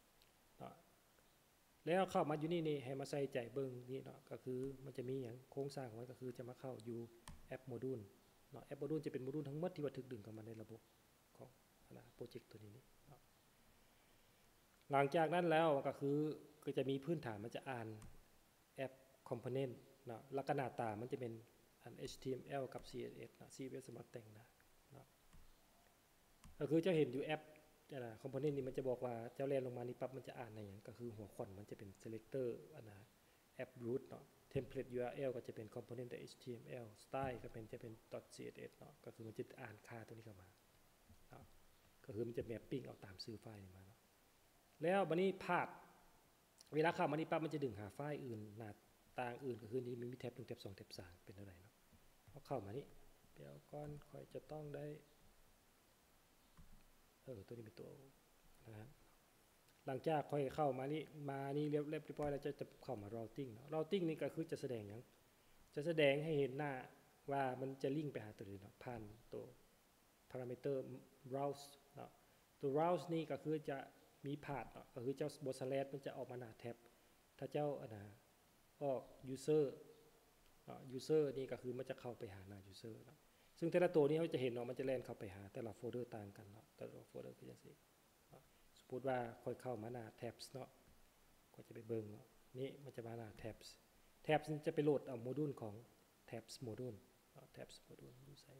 แล้วเข้ามาอยู่นี่ให้มาใส่ใจเบิ่งนี่เนาะก็คือมันจะมีหยังโครงสร้างของมันก็คือจะมาเข้าอยู่แอปโมดูลเนาะแอปโมดูลจะเป็นโมดูลทั้งหมดที่ว่าถูกดึงเข้ามาในระบบของโปรเจกต์ตัวนี้เนาะหลังจากนั้นแล้วก็จะมีพื้นฐานมันจะอ่านแอปคอมโพเนนต์เนาะลักษณะตามันจะเป็นHTML กับ CSS นะ CSS สามารถแต่งได้เนาะก็คือจะเห็นอยู่แอปคอมโพเนนต์นี่มันจะบอกว่าเจ้าแลนลงมานี่ปั๊บมันจะอ่านในอย่างก็คือหัวข้อมันจะเป็น selector แอป root เนาะ template URL ก็จะเป็น component HTML style ก็จะเป็น .css เนาะก็คือมันจะอ่านค่าตัวนี้เข้ามาเนาะก็คือมันจะ mapping เอาตามชื่อไฟล์มาเนาะแล้วบัดนี้พาดเวลาเข้ามานี่ปั๊บมันจะดึงหาไฟล์อื่นหน้าต่างอื่นก็คือนี่มีแท็บ1แท็บ2แท็บ3เป็นอะไรเนาะเอาเข้ามานี่เดี๋ยวก่อนค่อยจะต้องได้ตัวนี้เป็นตัวนะฮะหลังจากค่อยเข้ามานี่เรียบร้อยแล้วจะเข้ามา routing เนาะ routing นี่ก็คือจะแสดงจะแสดงให้เห็นหน้าว่ามันจะลิงก์ไปหาตัวนี้เนาะผ่านตัว parameter browse เนาะตัว browse นี่ก็คือจะมีพาธเนาะก็คือเจ้าบท slash มันจะออกมาหน้าแท็บถ้าเจ้าออก user user นี่ก็คือมันจะเข้าไปหาหน้า user เนาะซึ่งแต่ละตัวนี้เราจะเห็นเนาะมันจะแล่นเข้าไปหาแต่ละโฟลเดอร์ต่างกันเนาะแต่ละโฟลเดอร์คือจังซี่สมมุติว่าค่อยเข้ามาหน้า tabs เนาะก็จะไปเบิ่งเนาะนี่มันจะมาหน้า tabs นี่จะไปโหลดเอาโมดูลของ tabs โมดูลtabs โมดูลอยู่ใส่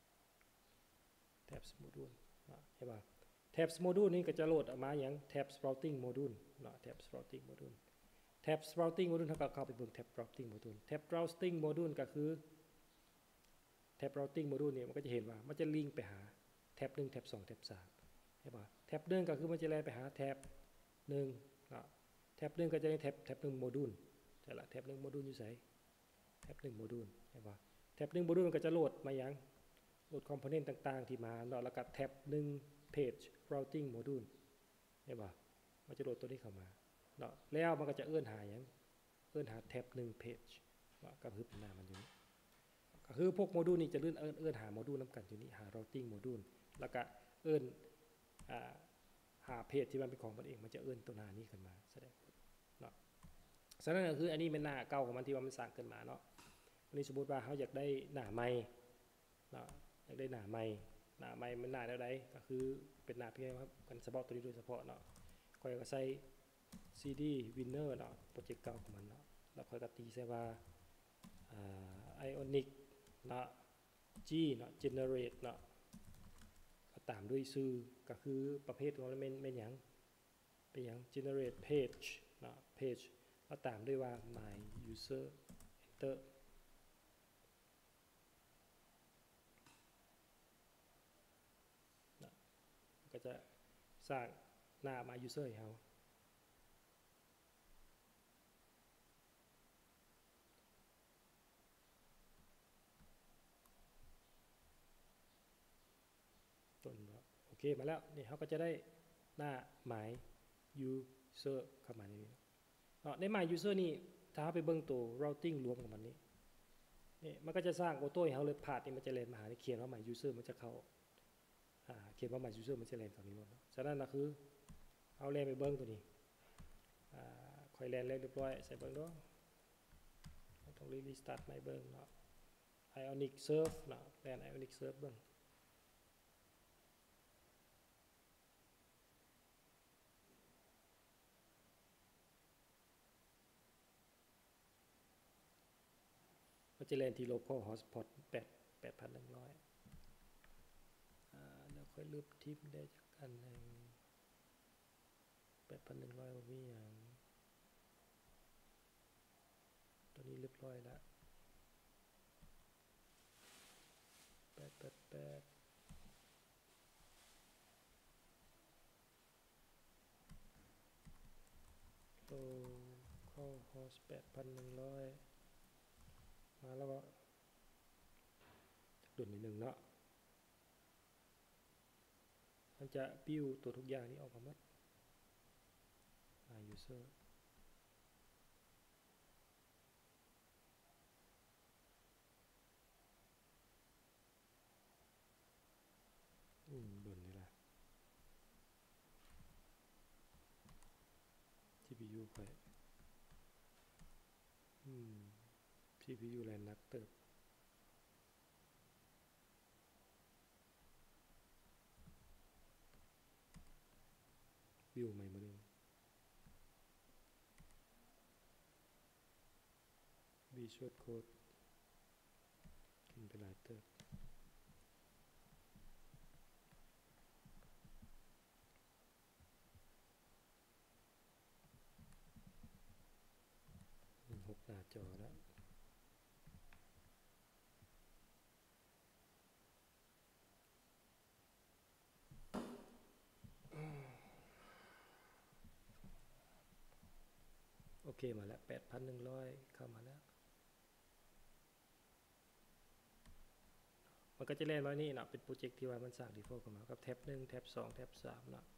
tabs โมดูลเห็นป่ะ tabs โมดูลนี่ก็จะโหลดออกมาอย่าง tabs routing โมดูลเนาะ tabs routing โมดูล tabs routing โมดูลเท่ากับเข้าไปเบิ่ง tabs routing โมดูล tabs routing โมดูลก็คือ tab routing โมดูลนี่มันก็จะเห็นว่ามันจะลิงก์ไปหา tab 1 tab 2 tab 3เห็นป่ะ tab 1ก็คือมันจะแล่นไปหา tab 1เนาะ tab 1ก็จะได้ tab 1โมดูลใช่ละ tab 1โมดูลอยู่ไส tab 1โมดูลเห็นป่ะ tab 1โมดูลมันก็จะโหลดมาอย่างโหลดคอมโพเนนต์ต่างๆที่มาเนาะแล้วก็ tab 1 page routing โมดูลเห็นป่ะมันจะโหลดตัวนี้เข้ามาเนาะแล้วมันก็จะเอื้อนหาอย่างเอื้อนหา tab 1 page เนาะก็คือเป็นหน้ามันอยู่นี่ก็คือพวกโมดูลนี่จะเอื้อนหาโมดูลนำกันอยู่นี่หา routing โมดูลแล้วก็เอื้อนหาเพจที่มันเป็นของมันเองมันจะเอื้อนตัวหน้านี้ขึ้นมาแสดงเนาะฉะนั้นก็คืออันนี้เป็นหน้าเก่าของมันที่ว่ามันสร้างขึ้นมาเนาะอันนี้สมมุติว่าเขาอยากได้หน้าใหม่เนาะอยากได้หน้าใหม่มันหน้าใดก็คือเป็นหน้าเพียงครับกันเฉพาะตัวนี้โดยเฉพาะเนาะค่อยก็ใส่ cd winner เนาะโปรเจกต์เก่าของมันเนาะแล้วค่อยก็ตีใส่ว่าionic เนาะ g เนาะ generate เนาะก็ตามด้วยชื่อก็คือประเภทของมันเป็นหยังเป็นหยัง generate page เนาะ page แล้วตามด้วยว่า my user enter เนาะก็จะสร้างหน้า my user ให้เราต้นโอเคมาแล้วนี่เขาก็จะได้หน้า my user เข้ามาในนี้ใน my user นี่ถ้าไปเบิ่งตัว routing รวมของมันนี่มันก็จะสร้างออโต้ให้เขาเลยพาธนี่มันจะแล่นมาหาเขียนว่า my user มันจะเข้าเขียนว่า my user มันจะแล่นเข้านี้หมดเนาะฉะนั้นก็คือเอาแล่นไปเบิ่งตัวนี้ค่อยแล่นเรียบร้อยใส่เบิ่งเนาะต้องรีสตาร์ทใหม่เบิ่งเนาะ ionic serve เนาะแล่น ionic serve เบิ่งมันจะแล่นที่ local hotspot 8,100แล้วค่อยลืบทิปได้จากอันนึง8,100บ่มีหยังตัวนี้เรียบร้อยแล้ว888local host 8,100มาแล้วก็ดุดนิดนึงเนาะมันจะบิ้วตัวทุกอย่างนี้ออกมาหมด user ดุดนี่แหละ CPU ค่อยCPU แรงนักเติบวิวใหม่มาเลยVisual Code กินไปหลายเติบ6 หน้าจอแล้วโอเคมาแล้ว 8,100 เข้ามาแล้วมันก็จะเล่นไว้นี่นะเป็นโปรเจกต์ที่ว่ามันสร้าง default เข้ามากับแท็บ1แท็บ2แท็บ3นะ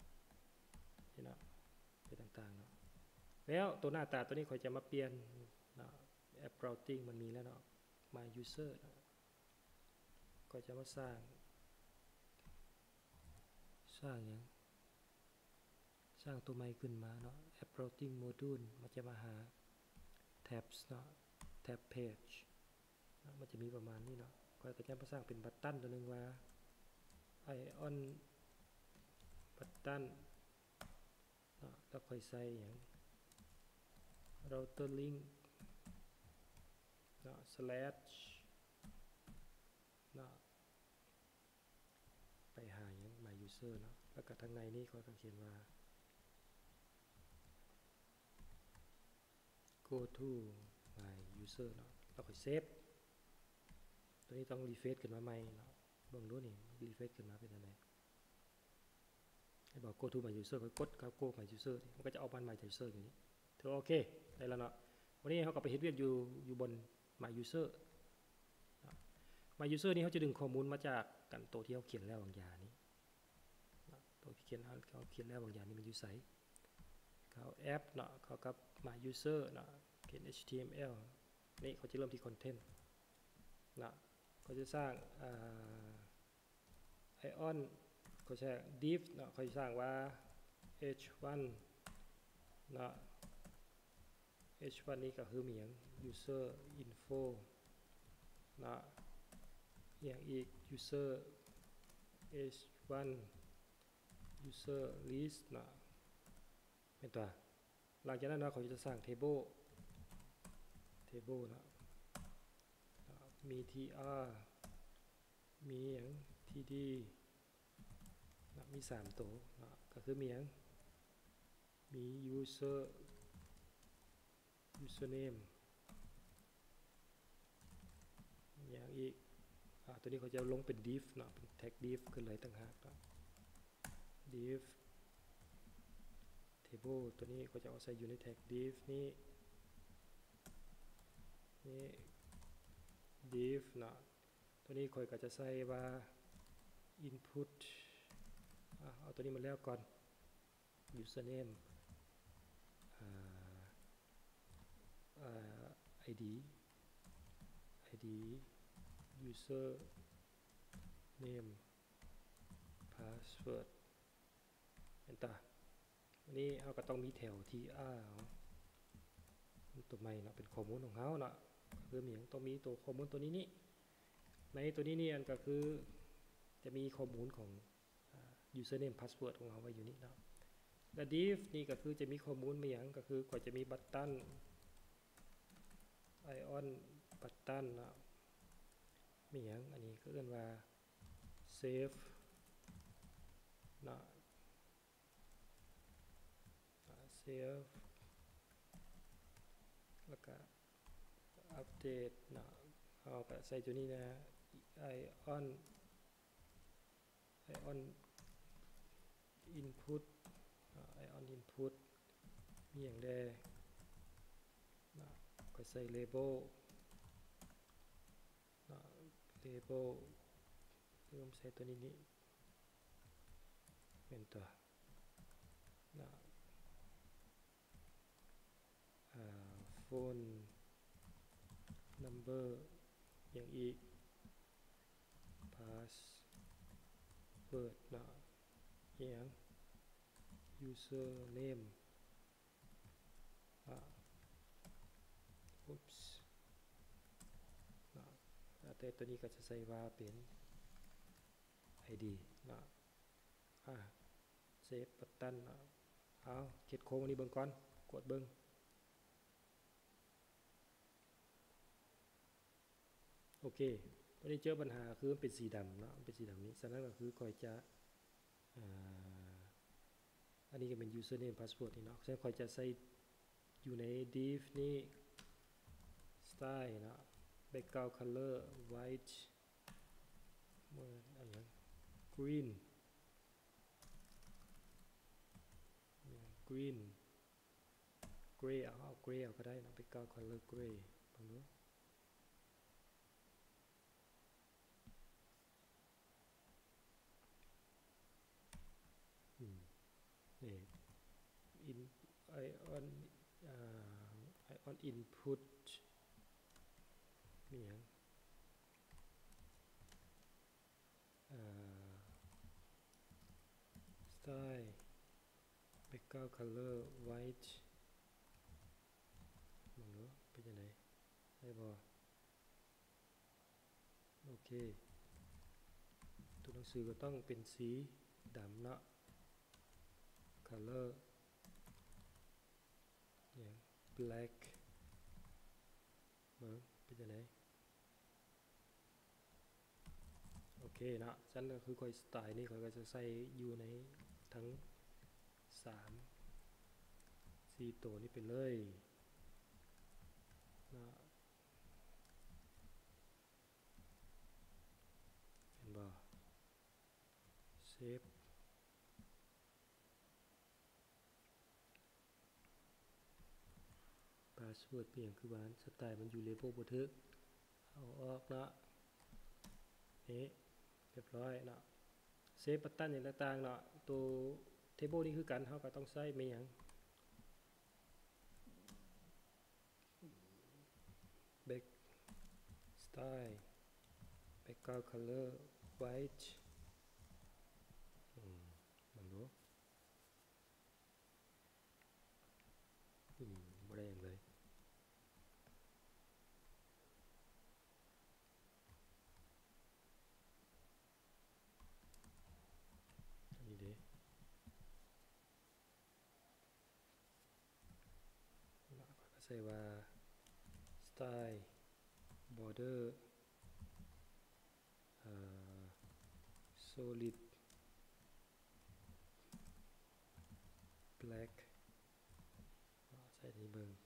นี่นะเป็นต่างๆเนาะแล้วตัวหน้าตาตัวนี้ค่อยจะมาเปลี่ยนเนาะแอป routing มันมีแล้วเนาะ my user ก็จะมาสร้างอย่างสร้างตัวใหม่ขึ้นมาเนาะ app routing module มันจะมาหา tabs เนาะ tab page มันจะมีประมาณนี้เนาะก็จะมาสร้างเป็นบัตตันตัวนึงว่า ion button เนาะแล้วค่อยใส่อย่าง router link เนาะ slash เนาะไปหาอย่าง my user เนาะแล้วก็ทางในนี้ก็เขียนว่า go to my user เนาะแล้วค่อยเซฟตัวนี้ต้องรีเฟรชขึ้นมาใหม่เนาะเบิ่งดูนี่รีเฟรชขึ้นมาเป็นยังไงให้บอก go to my user ก็กดเข้า go my user มันก็จะเอาบัน my user อยู่นี้ถือโอเคได้แล้วเนาะวันนี้เขาก็ไปเฮ็ดเวียกอยู่บน my user my user นี่เขาจะดึงข้อมูลมาจากกันตัวที่เขาเขียนแล้วบางอย่างนี้ตัวที่เขาเขียนแล้วบางอย่างนี้มันอยู่ไสเขาแอปเนาะเขากับ my user เนาะเขียน HTML นี่เขาจะเริ่มที่ content เนาะเขาจะสร้างion เขาใช้ div เนาะเขาจะสร้างว่า h1 เนาะ h1 นี่ก็คือมีอย่าง user info เนาะอย่างอีก user h1 user list เนาะเป็นตัวหลังจากนั้นเขาจะสร้าง table เนาะมี tr มีอย่าง td มี3ตัวก็คือมีอย่างมี username อย่างอีกตัวนี้เขาจะลงเป็น div เนาะเป็น tag div ขึ้นเลยต่างหากเนาะ div table ตัวนี้เขาจะเอาใส่อยู่ใน tag div นี่ div เนาะตัวนี้ค่อยก็จะใส่ว่า input เอาตัวนี้มาแล้วก่อน username id user name password เห็นตาวันนี้เราก็ต้องมีแถว tr ตัวใหม่เนาะเป็นข้อมูลของเขาเนาะคือมีต้องมีตัวข้อมูลตัวนี้นี่ในตัวนี้นี่อันก็คือจะมีข้อมูลของ username password ของเราไว้อยู่นี่เนาะและ div นี่ก็คือจะมีข้อมูลมาอย่างก็คือก็จะมี button ion button เนาะมีอย่างอันนี้ก็เรียกว่า save เนาะ save แล้วก็อัปเดตเนาะเอาก็ใส่ตัวนี้นะ ion input ion input มีอย่างใดเนาะก็ใส่ label เนาะ label เริ่มใส่ตัวนี้เป็นตัวเนาะphone number อย่างอีก password เนาะอย่าง user name oops เนาะแต่ตัวนี้ก็จะใส่ว่าเป็น id เนาะsave button เนาะเอาเขียนโค้งนี้เบิ่งก่อนกดเบิ่งโอเคตอนนี้เจอปัญหาคือมันเป็นสีดำเนาะเป็นสีดำนี้ฉะนั้นก็คือคอยจะอันนี้ก็เป็น username password นี่เนาะฉะนั้นคอยจะใส่อยู่ใน div นี่ style เนาะ background color white อะไรอย่าง green gray เอา gray เอาก็ได้เนาะ background color gray ฟังดูนี่ on input มีอย่างstyle background color white มองดูเป็นยังไงได้บ่โอเคตัวหนังสือก็ต้องเป็นสีดำเนาะ color อย่าง black มึงเป็นยังไงโอเคเนาะฉันก็คือค่อยสไตล์นี่ค่อยก็จะใส่อยู่ในทั้ง4ตัวนี้ไปเลยนะเห็นบ่เซฟพาสเวิร์ดเปลี่ยนคือว่าสไตล์มันอยู่เลเวลบ่ถึกเอาออกนะนี่เรียบร้อยนะเซฟบัตตันอย่างต่างๆเนาะตัวเทเบิลนี้คือกันเฮาก็ต้องใช้ไม่หยัง back style background color white ลองดูบ่ได้อย่างเลยอันนี้เด้แล้วก็ใส่ว่า style border solid black ใส่นี้เบิ่ง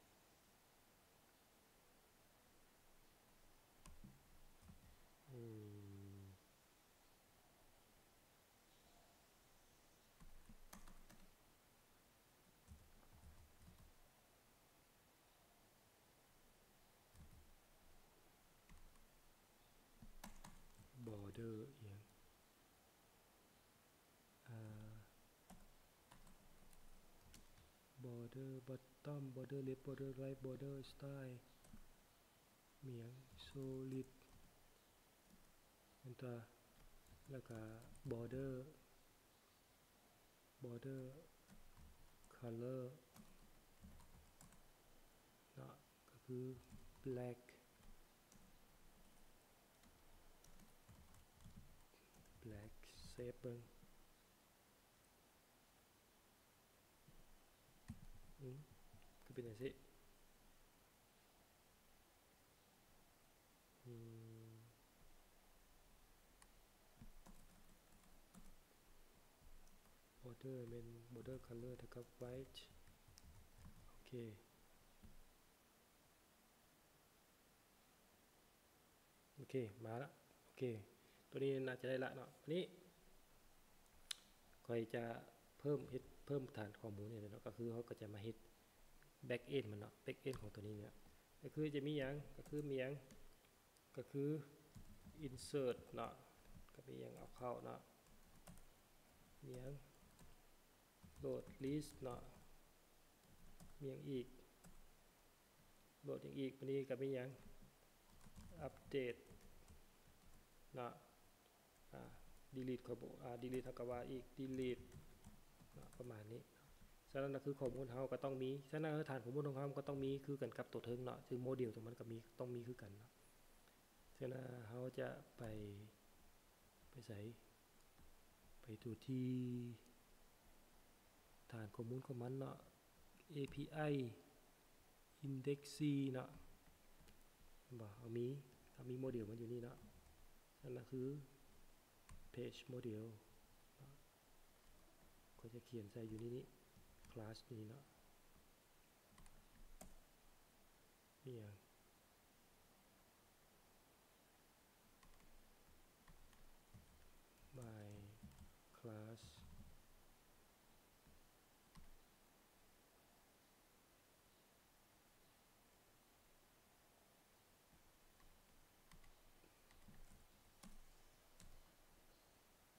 border อย่าง border bottom border left border right border style เหมียง solid อันตัวแล้วก็ border color เนาะก็คือ blackเซฟเบิ่งคือเป็นอย่างนี้border เป็น border color เท่ากับ white โอเคมาละโอเคตัวนี้น่าจะได้ละเนาะอันนี้ก็จะเพิ่มฐานข้อมูลเนี่ยเนาะก็คือเขาก็จะมาเฮ็ด back end มันเนาะ back end ของตัวนี้เนี่ยก็คือจะมีอย่างก็คือมีอย่างก็คือ insert เนาะก็มีอย่างเอาเข้าเนาะมีอย่าง load list เนาะมีอย่างอีกโหลดอย่างอีกวันนี้ก็มีอย่างอัปเดตเนาะdelete ขอบอกdelete เท่ากับว่าอีก delete ประมาณนี้ฉะนั้นคือข้อมูลเราก็ต้องมีฉะนั้นฐานข้อมูลของเราก็ต้องมีคือกันกับตัวเทิงเนาะคือโมเดลตรงมันก็มีต้องมีคือกันเนาะฉะนั้นเราจะไปใส่ไปดูที่ฐานข้อมูลของมันเนาะ API index C เนาะบอกเอามีโมเดลมันอยู่นี่เนาะนั่นก็คือ page model ก็จะเขียนใส่อยู่นี่ class นี้เนาะนี่อย่าง my class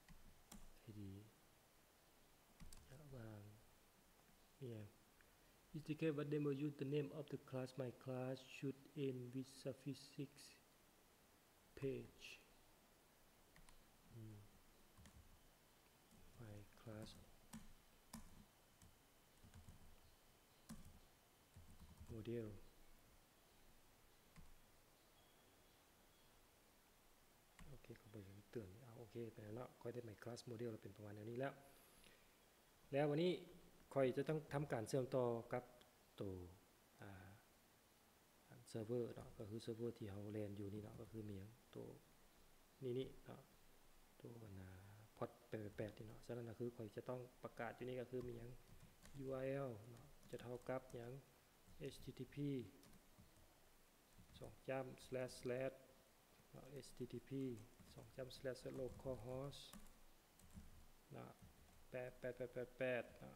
id ระหว่างนี่อย่าง indicate what name or use the name of the class my class should end with suffix page my class modelโอเคเขาบอกเตือนเอาโอเคไปแล้วค่อยได้ my class model เราเป็นประมาณนี้แล้ววันนี้ค่อยจะต้องทำการเชื่อมต่อกับตัวเซิร์ฟเวอร์เนาะก็คือเซิร์ฟเวอร์ที่เราเล่นอยู่นี่เนาะก็คือมีอย่างตัวนี่เนาะตัวพอด8นี่เนาะฉะนั้นก็คือค่อยจะต้องประกาศอยู่นี่ก็คือมีอย่าง URL เนาะจะเท่ากับอย่าง http 2 http 2 localhost เนาะ8888เนาะ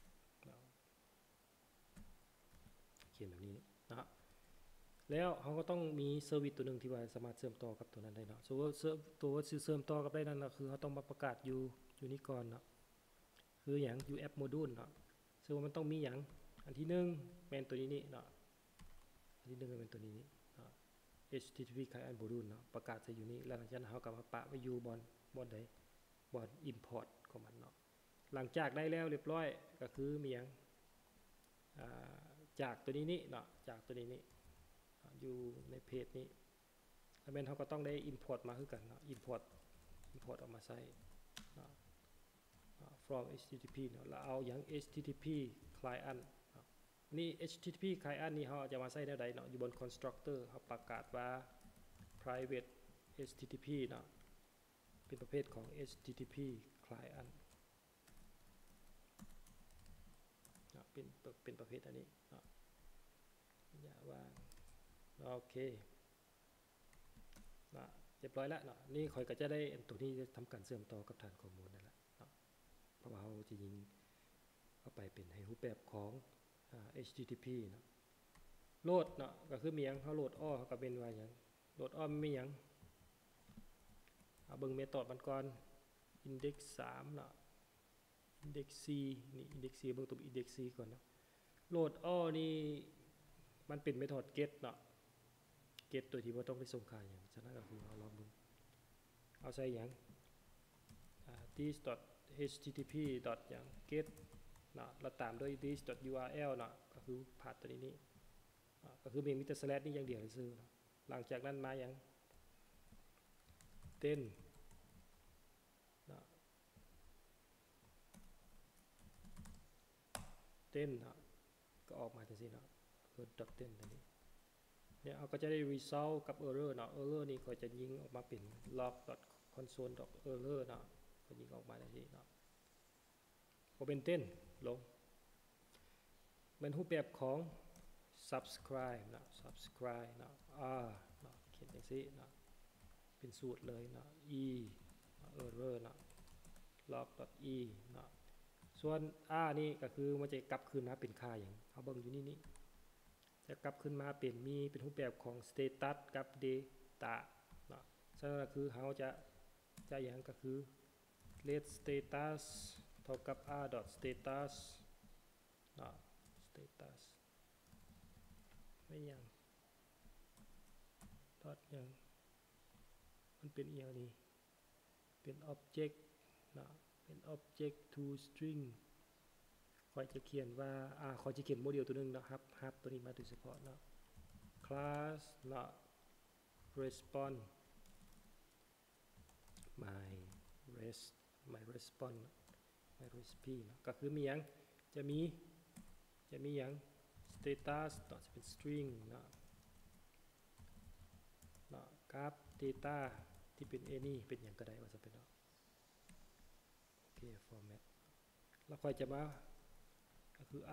เขียนแบบนี้นะแล้วเขาก็ต้องมีเซอร์วิสตัวหนึ่งที่ว่าสามารถเชื่อมต่อกับตัวนั้นได้เนาะตัวเชื่อมต่อกับได้นั่นก็คือเขาต้องมาประกาศอยู่นี่ก่อนเนาะคืออย่าง อยู่แอปโมดูลเนาะซึ่งมันต้องมีอย่างอันที่1เป็นตัวนี้เนาะอันที่1ก็เป็นตัวนี้เนาะ http client module เนาะประกาศจะอยู่นี่แล้วหลังจากนั้นเขาก็มาปะไว้อยู่บนใดบน import ของมันเนาะหลังจากได้แล้วเรียบร้อยก็คือมีอย่างจากตัวนี้เนาะจากตัวนี้อยู่ในเพจนี้แล้วแม่นเขาก็ต้องได้ import มาคือกันเนาะ import ออกมาใส่เนาะ from http เนาะแล้วเอาอย่าง http client เนาะนี่ http client นี่เขาจะมาใส่ได้ใดเนาะอยู่บน constructor เขาประกาศว่า private http เนาะเป็นประเภทของ http client เนาะเป็นประเภทอันนี้เนาะอย่าว่างโอเคนะเรียบร้อยแล้วเนาะนี่ค่อยก็จะได้ตัวนี้จะทำการเชื่อมต่อกับฐานข้อมูลนั่นแหละเนาะเพราะว่าเราจะยิงเข้าไปเป็นให้รูปแบบของhttp เนาะโหลดเนาะก็คือมีอย่างเขาโหลดอ้อเขาก็เป็นว่าอย่างโหลดอ้อมีอย่างเบิ่งเมธอดมันก่อน index 3เนาะ index c นี่ index c เบิ่งตัว index c ก่อนเนาะโหลดอ้อนี่มันเป็นเมธอด get เนาะ get ตัวที่บ่ต้องไปส่งค่าอย่างฉะนั้นก็คือเอาลองดูเอาใส่อย่างthis.http. อย่าง get เนาะแล้วตามด้วย this.url เนาะก็คือผ่านตัวนี้ก็คือมีแต่ slash นี่อย่างเดียวซื่อเนาะหลังจากนั้นมาอย่างเต้นเนาะเต้นเนาะก็ออกมาจังซี่เนาะคือดอทเต้นตัวนี้เนี่ยเราก็จะได้ result กับ error เนาะ error นี่ก็จะยิงออกมาเป็น log.console.error เนาะก็ยิงออกมาได้ที่เนาะพอเป็นเต้นลงเป็นรูปแบบของ subscribe เนาะ subscribe เนาะ เนาะเขียนอย่างนี้เนาะเป็นสูตรเลยเนาะ error เนาะ log.e เนาะส่วน นี่ก็คือมันจะกลับคืนมาเป็นค่าอย่างเอาเบิ่งอยู่นี่จะกลับขึ้นมาเป็นรูปแบบของ status กับ data เนาะฉะนั้นก็คือเราจะอย่างก็คือ let status เท่ากับ r.status เนาะ status ไม่อย่างอย่างมันเป็นอย่างนี้เป็น object เนาะเป็น object to stringค่อยจะเขียนว่าค่อยจะเขียนโมเดลตัวนึงนะครับตัวนี้มาโดยเฉพาะเนาะ class เนาะ response my response my recipe เนาะก็คือมีอย่างจะมีอย่าง status เนาะจะเป็น string เนาะกับ data ที่เป็น any เป็นอย่างก็ได้ว่าจะเป็นเนาะโอเค format แล้วค่อยจะมาก็คือ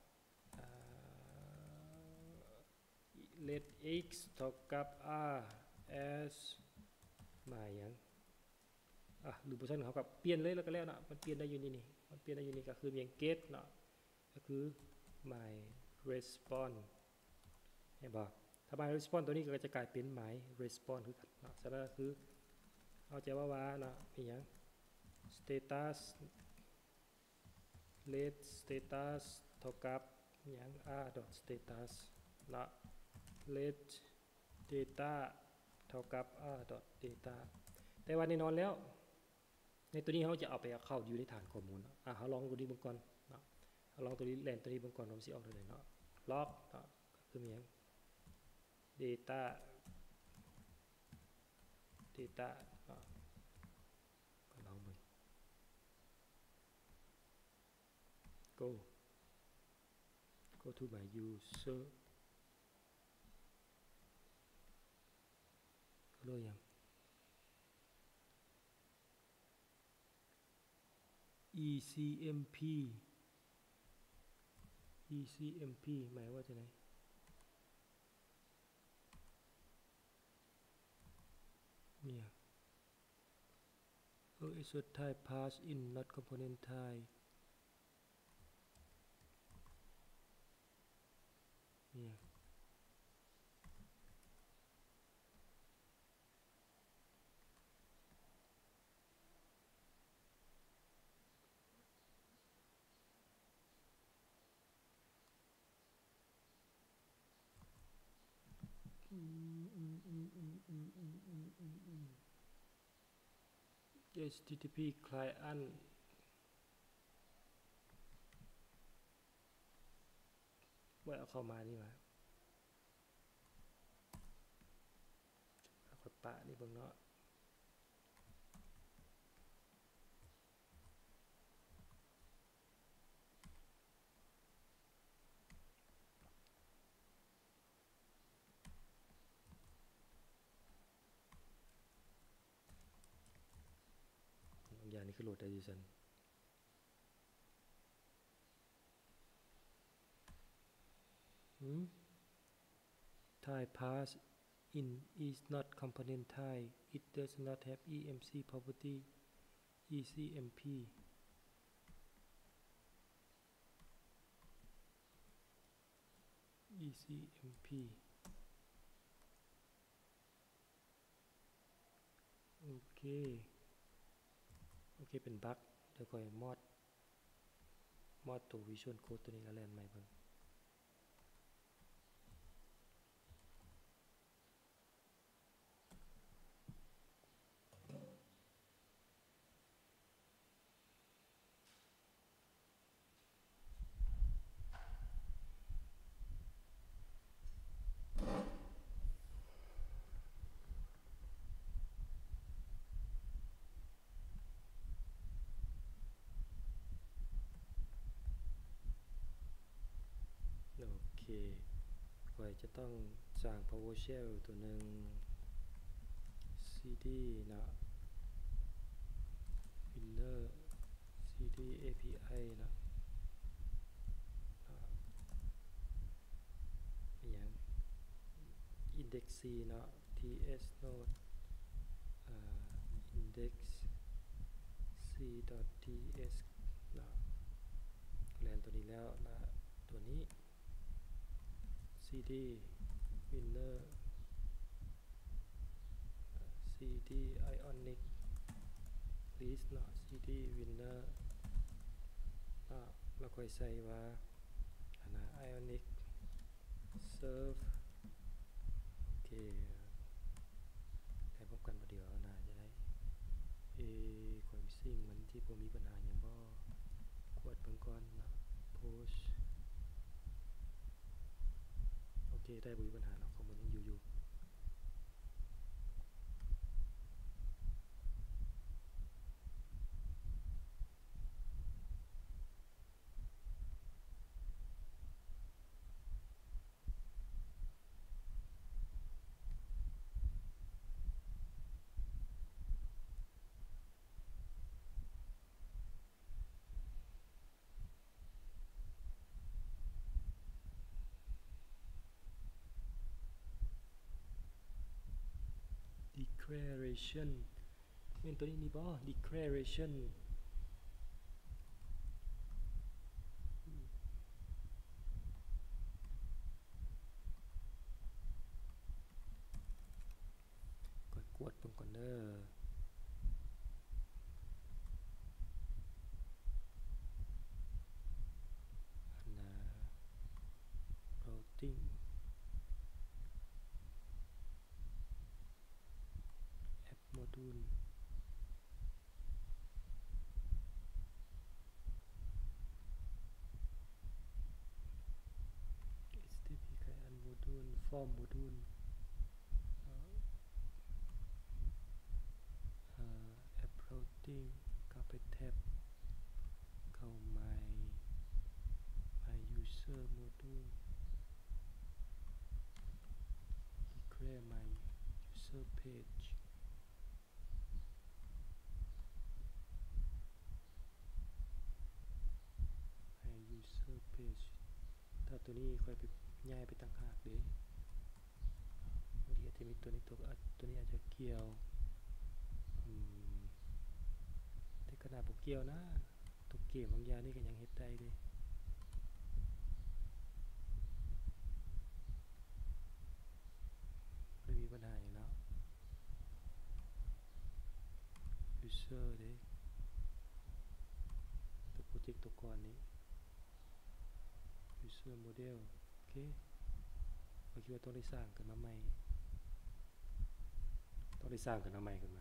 let x เท่ากับ r as มาอย่างหรือโพซิชันเขากับเปลี่ยนเลยแล้วก็แล้วนะมันเปลี่ยนได้อยู่นี่มันเปลี่ยนได้อยู่นี่ก็คืออย่าง get เนาะก็คือ my response เห็นป่ะถ้า my response ตัวนี้ก็จะกลายเป็น my response คือกันเนาะฉะนั้นก็คือเอาใจว่าเนาะเป็นอย่าง status let status เท่ากับอย่าง r.status เนาะ let data เท่ากับ r.data แต่ว่าแน่นอนแล้วในตัวนี้เขาจะเอาไปเข้าอยู่ในฐานข้อมูลเขาลองตัวนี้เบิ่งก่อนเนาะเขาลองตัวนี้แลนตัวนี้เบิ่งก่อนว่าสิออกตัวไหนเนาะ log เนาะก็คืออย่าง data เนาะก็ลองเบิ่ง go to my user ก็เลยอย่าง ECMP หมายว่าจะไหนเนี่ยinsert type pass in not component type เนี่ยHTTP client ว่าเอาเข้ามานี่มาเอาปะนี่เบิ่งเนาะบางอย่างนี่คือโหลดได้ดิฉันtype pass in is not component type it does not have EMC property ECMPโอเคเป็นบั๊กเดี๋ยวค่อยมอดตัว Visual Code ตัวนี้แล้วแลนใหม่เบิ่งค่อยจะต้องสร้าง PowerShell ตัวหนึ่ง cd เนาะ winner cd API เนาะอย่าง index c เนาะ ts node index c.ts เนาะแลนตัวนี้แล้วนะตัวนี้cd winner cd ionic list เนาะ cd winner เนาะแล้วค่อยใส่ว่าionic serve โอเคได้พบกันมาเดียวนะจะได้ค่อยซิ่งมันที่ผมมีปัญหาอย่างบ่กดเบิ่งก่อนเนาะ pushโอเคได้บ่มีปัญหาเนาะข้อมูลยังอยู่ declaration เป็นตัวนี้นี่บ่ declaration กดเบิ่งก่อนเด้ออันน่ะ routing app module HTTP client module form module app routing เข้าไปแท็บเข้า my user module declare my user page my user page ถ้าตัวนี้ค่อยไปย้ายไปต่างหากเด้บางทีอาจจะมีตัวนี้อาจจะเกี่ยวแต่ขนาดบ่เกี่ยวนะตัวเกมบางอย่างนี่ก็ยังเฮ็ดได้เด้ไม่มีปัญหาอย่างเนาะ user เด้ตัวโปรเจกต์ตัวก่อนนี้ user model โอเคก็คิดว่าต้องได้สร้างขึ้นมาใหม่ขึ้นมา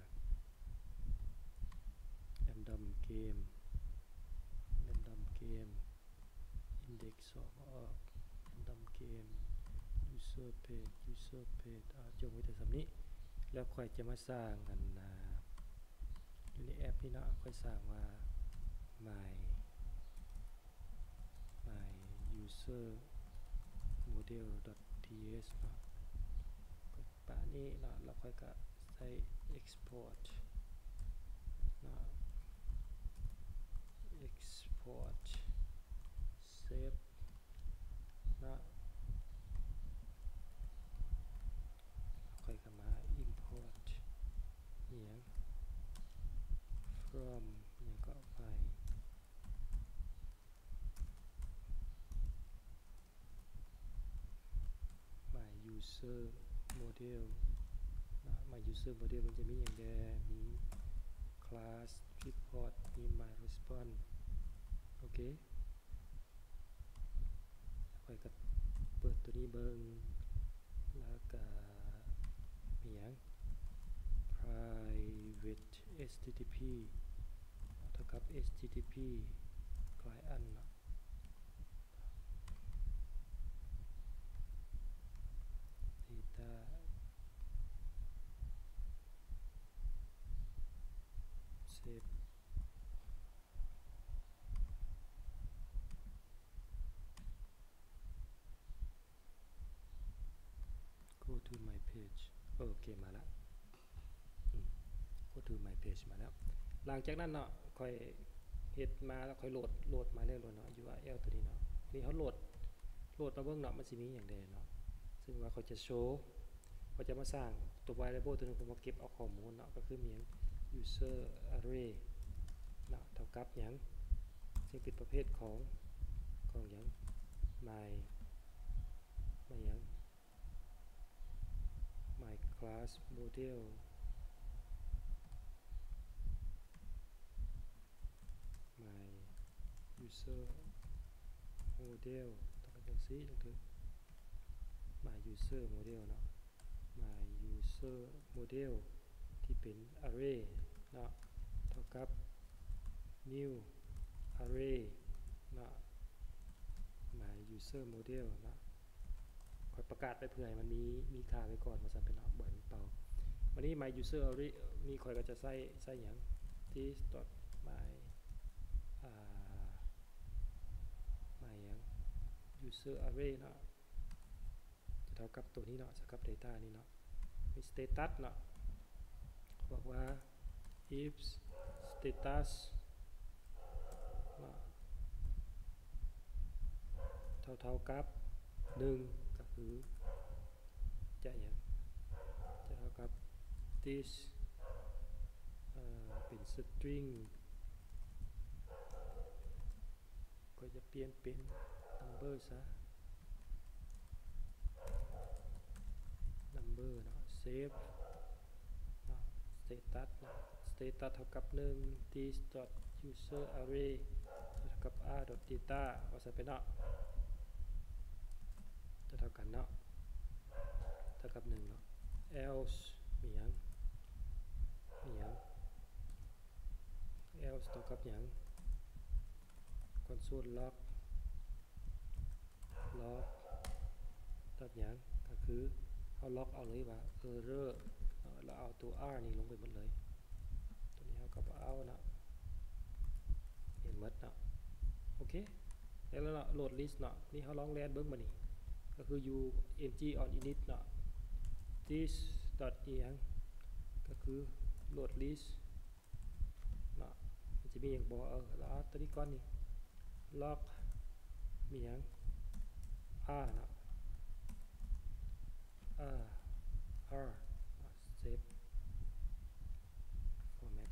random game index 2ออก random game user page จงไว้แต่สำนี้แล้วค่อยจะมาสร้างกันอยู่ในแอปนี่เนาะค่อยสร้างว่า my user model.ts เนาะก็ป่านี้เนาะแล้วค่อยก็ใส่ export เนาะ export save เนาะค่อยก็มา import อย่าง from อย่างก็my user model นะ my user model มันจะมีอย่างเดียวมี class report มี my response โอเคค่อยก็เปิดตัวนี้เบิ่งแล้วก็มีอย่าง private http เท่ากับ http client เนาะdata save go to my page โอเคมาแล้วgo to my page มาแล้วหลังจากนั้นเนาะค่อยเฮ็ดมาแล้วค่อยโหลดมาเรื่อยๆเนาะ URL ตัวนี้เนาะนี่เฮาโหลดมาเบิ่งเนาะมันสิมีหยังแดเนาะซึ่งว่าเขาจะโชว์ว่าจะมาสร้างตัว variable ตัวนึงผมมาเก็บเอาข้อมูลเนาะก็คือมี user array เนาะเท่ากับหยังซึ่งเป็นประเภทของหยัง my หยัง my class model my user model ต้องเป็นจังซี่จังซี่ my user model เนาะ my user model ที่เป็น array เนาะเท่ากับ new array เนาะ my user model เนาะค่อยประกาศไปเพื่อให้มันมีค่าไว้ก่อนมาสั่นเป็นเนาะบ่อยมันเปล่าวันนี้ my user array นี่ค่อยก็จะใส่หยัง this my my หยัง user array เนาะจะเท่ากับตัวนี้เนาะเท่ากับ data นี่เนาะมี status เนาะบอกว่า if status เนาะเท่ากับ1ก็คือจะหยังจะเท่ากับ this เป็น string ก็จะเปลี่ยนเป็น number ซะ number เนาะ save เนาะ status เนาะ status เท่ากับ1 this user array เท่ากับ r data ว่าซะเป็นเนาะจะเท่ากันเนาะเท่ากับ1เนาะ else มีหยังelse เท่ากับหยัง console log ตัดหยังก็คือเอาล็อกเอาเลยว่า error แล้วเอาตัว r นี่ลงไปหมดเลยตัวนี้เขาก็เอานะเห็นหมดนะโอเคแล้วเราโหลด list เนาะนี่เขาลองแลนเบิ้งมานี่ก็คือ ng on init เนาะ this dot หยังก็คือโหลด list เนาะมันจะมีอย่างบอกแล้วตัวนี้ก่อนนี่ log มีหยัง r เนาะr save format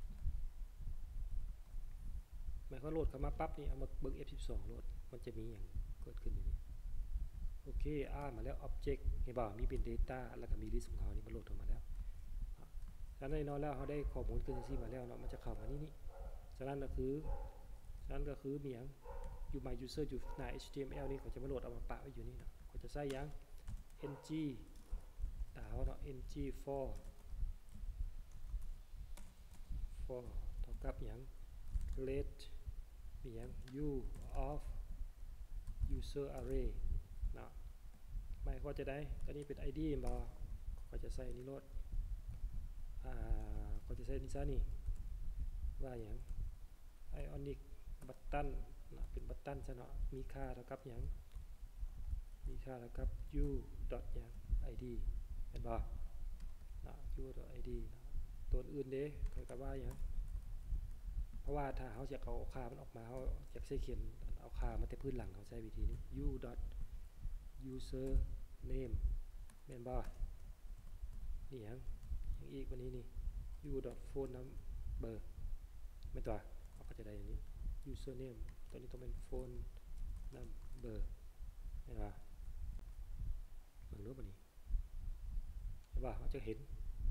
หมายความโหลดเข้ามาปั๊บนี่เอามาเบิ่ง F12 โหลดมันจะมีอย่างเกิดขึ้นอยู่นี่โอเค มาแล้ว object เห็นบ่มีเป็น data แล้วก็มี list ของเขานี่มันโหลดออกมาแล้วจากนั้นแล้วเขาได้ข้อมูลขึ้นซี่มาแล้วเนาะมันจะเข้ามานี่จากนั้นก็คือมีอย่างอยู่ my user อยู่หน้า HTML นี่เขาจะมาโหลดเอามาปะไว้อยู่นี่เนาะเขาจะใส่ยัง ng ดาวเนาะ ng for เท่ากับอย่าง let มีอย่าง u of user array เนาะหมายความจะได้ตอนนี้เป็น id บ่ก็จะใส่นี่โหลดก็จะใส่นี่ซะนี่ว่าอย่าง ionic button เนาะเป็นบัตตันซะเนาะมีค่าเท่ากับอย่างมีค่าเท่ากับ u dot อย่าง id เห็นบ่เนาะ u dot id เนาะตัวอื่นเด้ก็กับว่าอย่างเพราะว่าถ้าเขาจะเอาค่ามันออกมาเขาอยากใช้เขียนเอาค่ามาแต่พื้นหลังเขาใช้วิธีนี้ u dot user name แม่นบ่นี่อย่างอีกวันนี้นี่ u dot phone number ไม่ตัวเขาก็จะได้อย่างนี้ user name ตัวนี้ต้องเป็น phone number เห็นป่ะเหมือนรูปอันนี้เห็นป่ะเขาจะเห็น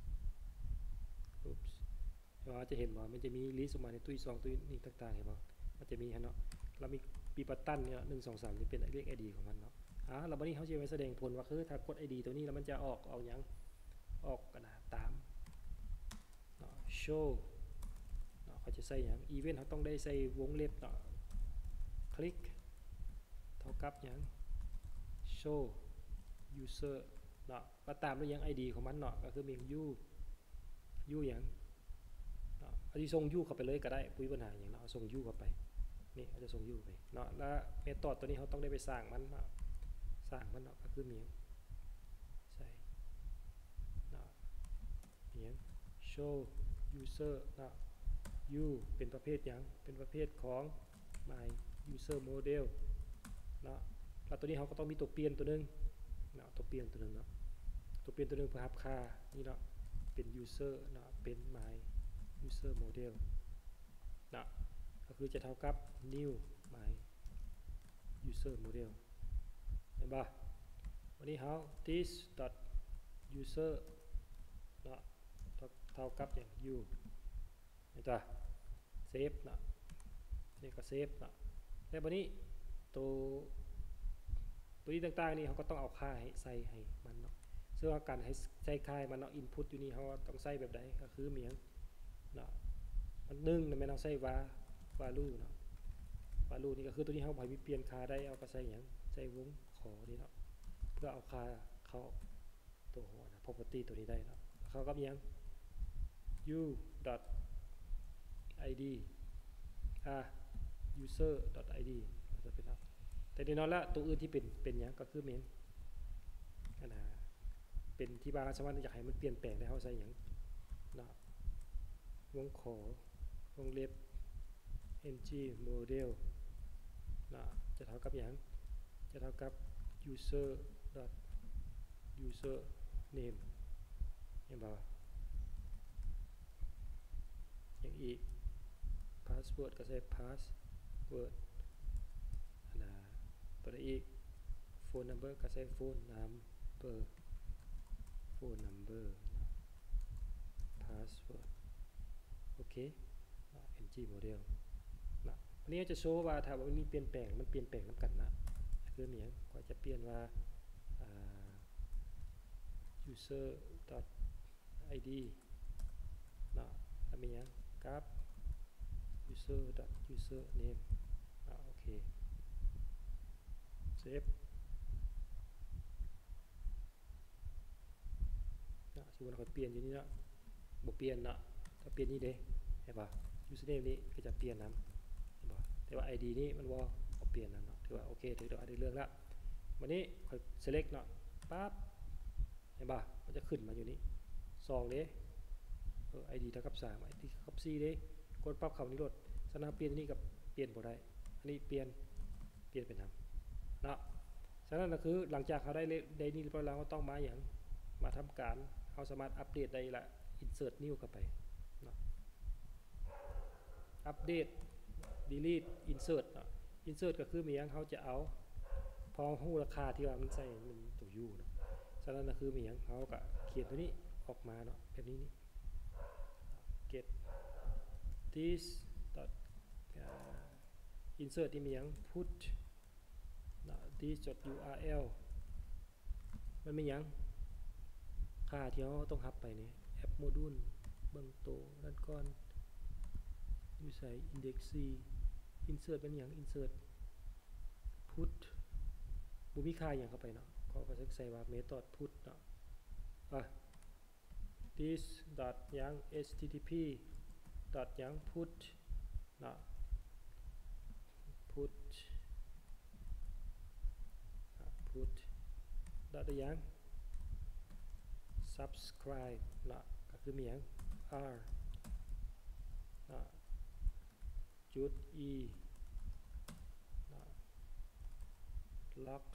เราจะเห็นว่ามันจะมีลิสต์ออกมาในตู้2ตู้นี้ต่างๆเห็นป่ะมันจะมีเนาะเรามีบัตตันเนี่ย1 2 3นี่เป็นเลข ID ของมันเนาะแล้ววันนี้เขาจะไปแสดงผลว่าคือถ้ากด ID ตัวนี้แล้วมันจะออกอย่างออกกันนะตามเนาะ show เนาะเขาจะใส่อย่าง event เขาต้องได้ใส่วงเล็บเนาะ click เท่ากับอย่าง show user เนาะก็ตามด้วยอย่าง ID ของมันเนาะก็คือมี u อย่างเนาะเอาที่ส่ง u เข้าไปเลยก็ได้ปุ้ยปัญหาอย่างเนาะส่ง u เข้าไปนี่เขาจะส่ง u ไปเนาะแล้วเมธอดตัวนี้เขาต้องได้ไปสร้างมันเนาะก็คือมีใส่เนาะมี show user เนาะ u เป็นประเภทอย่างเป็นประเภทของ my user model เนาะแล้วตัวนี้เขาก็ต้องมีตัวเปลี่ยนตัวนึงเนาะตัวเปลี่ยนตัวนึงเนาะตัวเปลี่ยนตัวนึงเพื่อรับค่านี่เนาะเป็น user เนาะเป็น my user model เนาะก็คือจะเท่ากับ new my user model เห็นป่ะวันนี้เขา this dot user เนาะเท่ากับอย่าง u เห็นป่ะ save เนาะนี่ก็ save เนาะแล้ววันนี้ตัวนี้ต่างๆนี่เขาก็ต้องเอาค่าให้ใส่ให้มันเนาะซึ่งการให้ใส่ค่ามันเนาะ input อยู่นี่เขาต้องใส่แบบใดก็คือเหมือนเนาะมัน1ไม่ต้องใส่ value เนาะ value นี่ก็คือตัวนี้เขาให้เปลี่ยนค่าได้เอาก็ใส่อย่างใส่วงขอนี่เนาะเพื่อเอาค่าเข้าตัวหัวนะ property ตัวนี้ได้เนาะเขาก็มีอย่าง u dot id user dot id จะเป็นแต่ในนั้นละตัวอื่นที่เป็นอย่างก็คือเมนเป็นที่บางสมมติอยากให้มันเปลี่ยนแปลงได้เขาใส่อย่างนะวงขอวงเล็บ ng model นะจะเท่ากับอย่างจะเท่ากับ user dot user name เห็นป่ะอย่างอีก password ก็ใส่ password ตัวนี้อีก phone number ก็ใส่ phone number password โอเค ng model นะวันนี้จะโชว์ว่าถ้ามันมีเปลี่ยนแปลงมันเปลี่ยนแปลงน้ำกันนะคือเหมือนก็จะเปลี่ยนว่า user id เนาะแล้วมีหยังกับ user name โอเคเซฟนะสมมุติเราเปลี่ยนอยู่นี่เนาะบ่เปลี่ยนเนาะถ้าเปลี่ยนนี่เด้เห็นป่ะ username นี้ก็จะเปลี่ยนนำเห็นป่ะแต่ว่า id นี้มันบ่เปลี่ยนนำเนาะถือว่าโอเคถือว่าได้เรื่องละวันนี้ค่อย select เนาะปั๊บเห็นป่ะมันจะขึ้นมาอยู่นี่2เด้id เท่ากับ3 id เท่ากับ4เด้กดปั๊บเข้านี่โลดสนาเปลี่ยนนี่กับเปลี่ยนบ่ได้อันนี้เปลี่ยนเป็นนำเนาะฉะนั้นก็คือหลังจากเขาได้นี่เรียบร้อยแล้วก็ต้องมาอย่างมาทำการเขาสามารถอัปเดตได้ละ insert new เข้าไปเนาะอัปเดต delete insert เนาะ insert ก็คือมีอย่างเขาจะเอาพอฮู้ราคาที่ว่ามันใส่มันตัวอยู่เนาะฉะนั้นก็คือมีอย่างเขาก็เขียนตัวนี้ออกมาเนาะแบบนี้นี่ get this insert ที่มีอย่าง put this url มันมีอย่างค่าที่เราต้องหับไปนี่แอปโมดูลเบื้องโตนั่นก่อนอยู่ใส่ index c insert เป็นอย่าง insert put บ่มีค่าอย่างเข้าไปเนาะก็จะใส่ว่า method put เนาะthis dot อย่าง http dot อย่าง put เนาะ put dot อย่าง subscribe นะก็คือมีอย่าง r นะจุด e นะ lock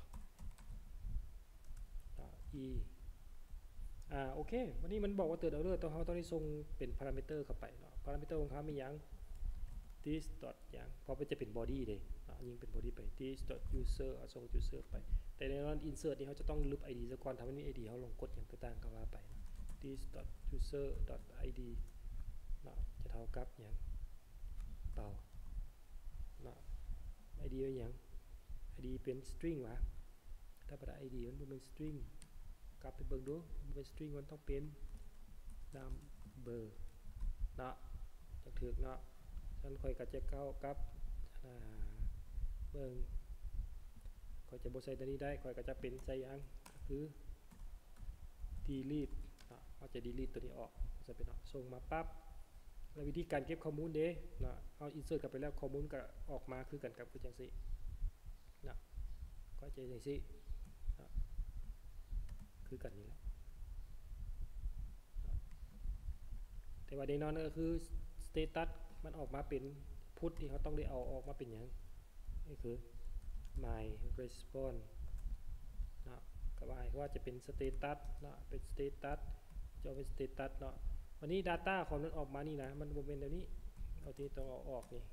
นะ e โอเควันนี้มันบอกว่าเตือนเอาเรื่องต้องได้ส่งเป็นพารามิเตอร์เข้าไปเนาะพารามิเตอร์ของเขามีอย่าง this dot อย่างพอมันจะเป็น body เลยยิงเป็น body ไป this dot user ส่ง user ไปแต่ในนั้น insert นี่เขาจะต้องลบ id ซะก่อนทำให้มี id เขาลงกดอย่างต่างๆก็ว่าไป this dot user dot id จะเท่ากับอย่างเปล่า id เป็นอย่าง id เป็น string วะถ้าเป็น id มันเป็น string กลับไปเบิ่งดูมันเป็น string มันต้องเป็น number จะถูกฉันค่อยก็จะเข้ากับเบิ่งค่อยจะบ่ใส่ตัวนี้ได้ค่อยก็จะเป็นใส่อย่างก็คือ delete เขาจะ delete ตัวนี้ออกจะเป็นส่งมาปั๊บแล้ววิธีการเก็บข้อมูลเด้เอา insert กลับไปแล้วข้อมูลก็ออกมาคือกันกับคือจังซี่ก็จะจังซี่คือกันนี่แหละแต่ว่าในนั้นก็คือ status มันออกมาเป็น put ที่เขาต้องได้เอาออกมาเป็นอย่างนี่คือ my response ก็หมายว่าจะเป็น status เป็น status จะเป็น status วันนี้ data ของมันออกมานี่นะมันโมเมนต์แบบนี้เอาที่ต้องเอาออกนี่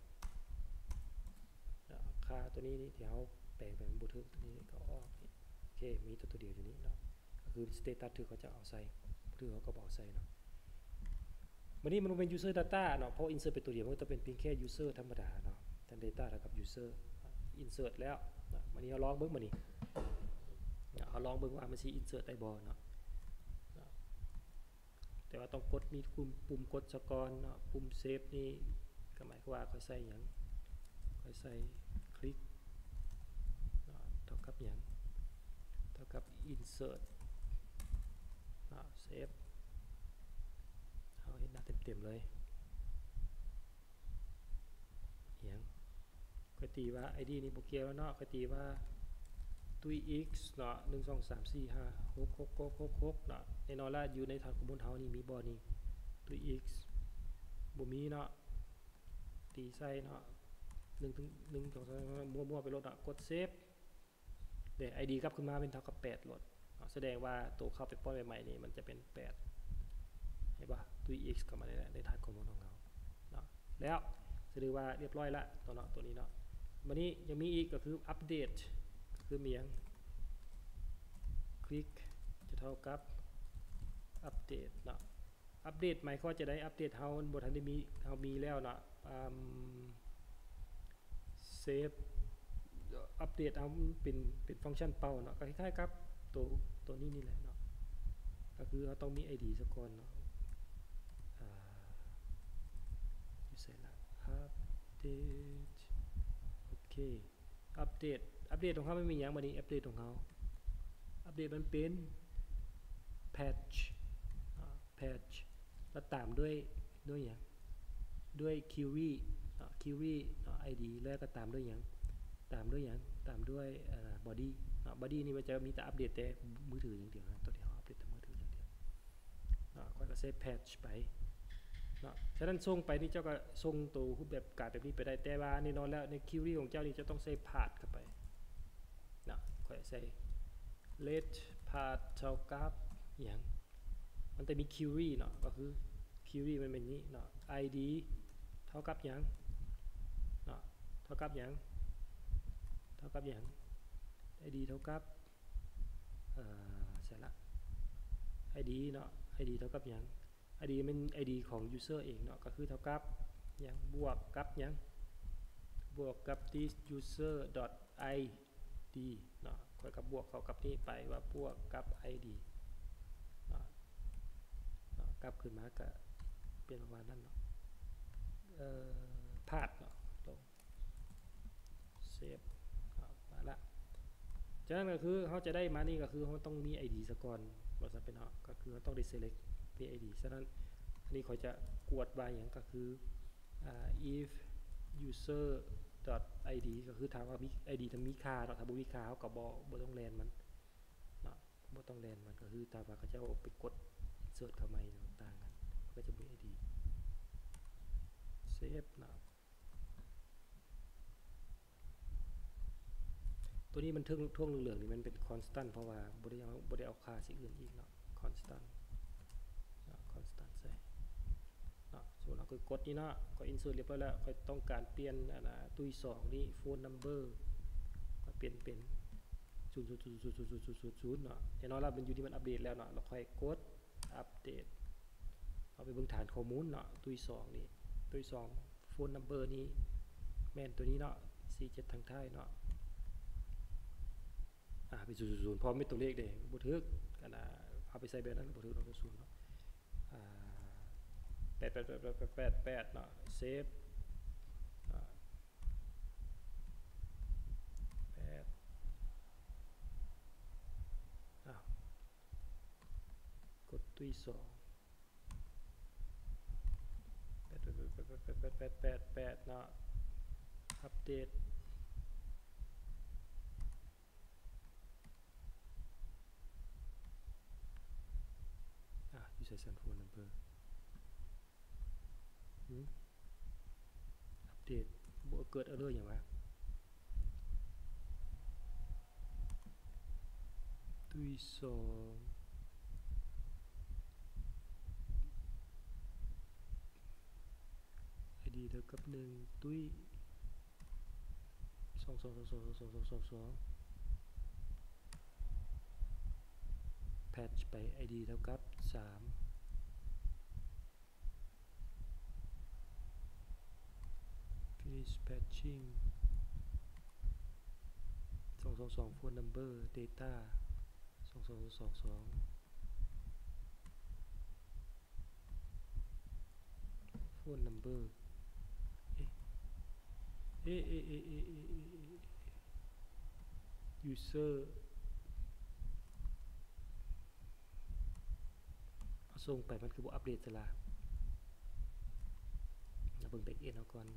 ค่าตัวนี้นี่ที่เขาแปลงเป็นบูทึกตัวนี้ก็ออกนี่โอเคมีตัวเดียวอยู่นี้ก็คือ status ที่เขาจะเอาใส่คือเขาก็บอกใส่วันนี้มันเป็น user data เพราะ insert เป็นตัวเดียวมันจะเป็นเพียงแค่ user ธรรมดาแต่ data เท่ากับ user insert แล้ววันนี้เราลองเบิ่งมานี่เขาลองเบิ่งว่ามันสิ insert ได้บ่แต่ว่าต้องกดมีปุ่มกดสกอนปุ่ม save นี่ก็หมายความว่าเขาใส่หยังเขาใส่คลิกเท่ากับหยังเท่ากับ insert save เอาเห็นหน้าเต็มๆเลยหยังก็ตีว่า id นี่บ่เกี่ยวแล้วก็ตีว่าx 1 2 3 4 5 6 6 6 6 6แน่นอนละอยู่ในฐานข้อมูลเฮานี่มีบ่นี่x บ่มีตีใส่1 ถึง 1 2 3มั่วๆไปโหลดกดเซฟเดี๋ยว id กลับขึ้นมาเป็นเท่ากับ8โหลดแสดงว่าตัวเข้าไปป้อนใหม่ๆนี่มันจะเป็น8เห็นป่ะx เข้ามาในฐานข้อมูลของเราแล้วแสดงว่าเรียบร้อยละตัวนี้วันนี้ยังมีอีกก็คืออัปเดตคือมีอย่างคลิกจะเท่ากับอัปเดตอัปเดตหมายความว่าจะได้อัปเดตเฮาบ่ทันได้มีเฮามีแล้วเซฟอัปเดตเอาเป็นฟังก์ชันเป่าก็คล้ายๆกับตัวนี้นี่แหละก็คือเราต้องมี ID สักก่อนเนาะอยู่ใส่ละ update โอเคอัปเดตของเขาไม่มีอย่างบัดนี้อัปเดตของเขาอัปเดตมันเป็น patch แล้วตามด้วยอย่างด้วย query id แล้วก็ตามด้วยอย่างตามด้วยbody นี่มันจะมีแต่อัปเดตแต่มือถืออย่างเดียวนะตัวเดียวอัปเดตแต่มือถืออย่างเดียวค่อยก็เซฟ patch ไปฉะนั้นส่งไปนี่เจ้าก็ส่งตัวรูปแบบการแบบนี้ไปได้แต่ว่าแน่นอนแล้วใน query ของเจ้านี่จะต้องใส่ path เข้าไปค่อยใส่ let path เท่ากับอย่างมันจะมี query เนาะก็คือ query มันเป็นนี้เนาะ id เท่ากับอย่างเนาะเท่ากับอย่างid เท่ากับเสร็จละ id เนาะ id เท่ากับอย่าง id เป็น id ของ user เองเนาะก็คือเท่ากับอย่างบวกกับอย่างบวกกับ this user id เนาะค่อยกับบวกเข้ากับนี้ไปว่าบวกกับ id เนาะกลับขึ้นมาก็เป็นประมาณนั้นเนาะพลาดเนาะลงเซฟมาละจากนั้นก็คือเขาจะได้มานี่ก็คือเขาต้องมี ID ซะก่อนว่าจะเป็นเนาะก็คือเขาต้องได้ select เป็น ID ฉะนั้นอันนี้เขาจะกวดไว้อย่างก็คือif user id ก็คือถามว่ามี id ถ้ามีค่าเนาะถ้าบ่มีค่าเขาก็บ่ต้องแลนมันเนาะบ่ต้องแลนมันก็คือถ้าว่าเขาจะเอาไปกด insert เข้ามาต่างกันก็จะมี id save เนาะตัวนี้มันท่วงเหลืองๆนี่มันเป็น constant เพราะว่าบ่ได้เอาค่าสิ่งอื่นอีกเนาะ constant เนาะ constant ใส่เนาะส่วนเราคือกดนี่เนาะก็ insert เรียบร้อยแล้วค่อยต้องการเปลี่ยนตุ้ย2นี่ phone number ก็เปลี่ยนเป็น0000000เนาะแน่นอนแล้วมันอยู่ที่มันอัปเดตแล้วเนาะเราค่อยกดอัปเดตเอาไปเบิ่งฐานข้อมูลเนาะตุ้ย2นี่ตุ้ย2 phone number นี่แม่นตัวนี้เนาะ47ทางท้ายเนาะไป000พร้อมเป็นตัวเลขเด้บ่ถูกกันเอาไปใส่แบบนั้นบ่ถูกเนาะ0เนาะ8888เนาะเซฟกดตุ้ย28888เนาะอัปเดตอยู่ใส่โฟนนัมเบอร์อัปเดตบ่เกิดerrorอย่างวะตุ้ย2ID เท่ากับ1ตุ้ย22222222 patch ไป ID เท่ากับ3 finish patching 222 phone number data 2222 phone number user ส่งไปมันคือบ่อัปเดตซะล่ะเบิ่ง back end เอาก่อน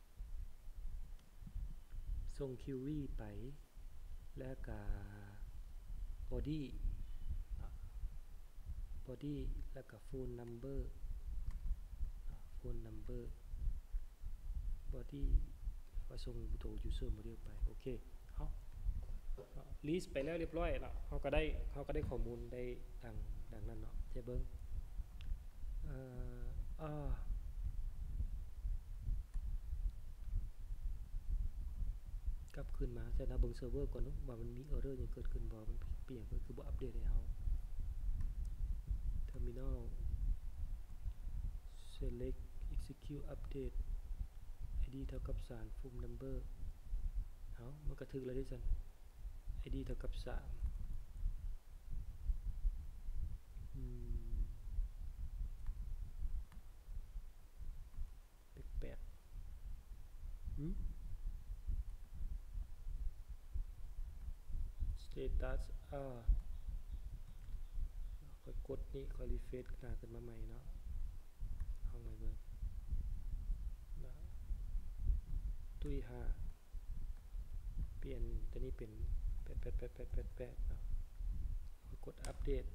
ส่ง query ไปแล้วก็ body แล้วก็ phone number body ก็ส่งตัว user model ไปโอเคเอาlist ไปแล้วเรียบร้อยเนาะเขาก็ได้ข้อมูลได้ดังนั้นเนาะจะเบิ่งกลับขึ้นมาแต่ถ้าเบิ่งเซิร์ฟเวอร์ก่อนว่ามันมี error ยังเกิดขึ้นบ่มันเปลี่ยนก็คือบ่อัปเดตให้เฮา terminal select execute update id เท่ากับ3 phone number มันก็ถึกแล้วดิซั่น id เท่ากับ3 แปลกstatus ค่อยกดนี่ค่อยรีเฟรชหน้าขึ้นมาใหม่เนาะห้องใหม่เบิ่งนะตุ้ย5เปลี่ยนตัวนี้เป็น8เนาะค่อยกดอัปเดต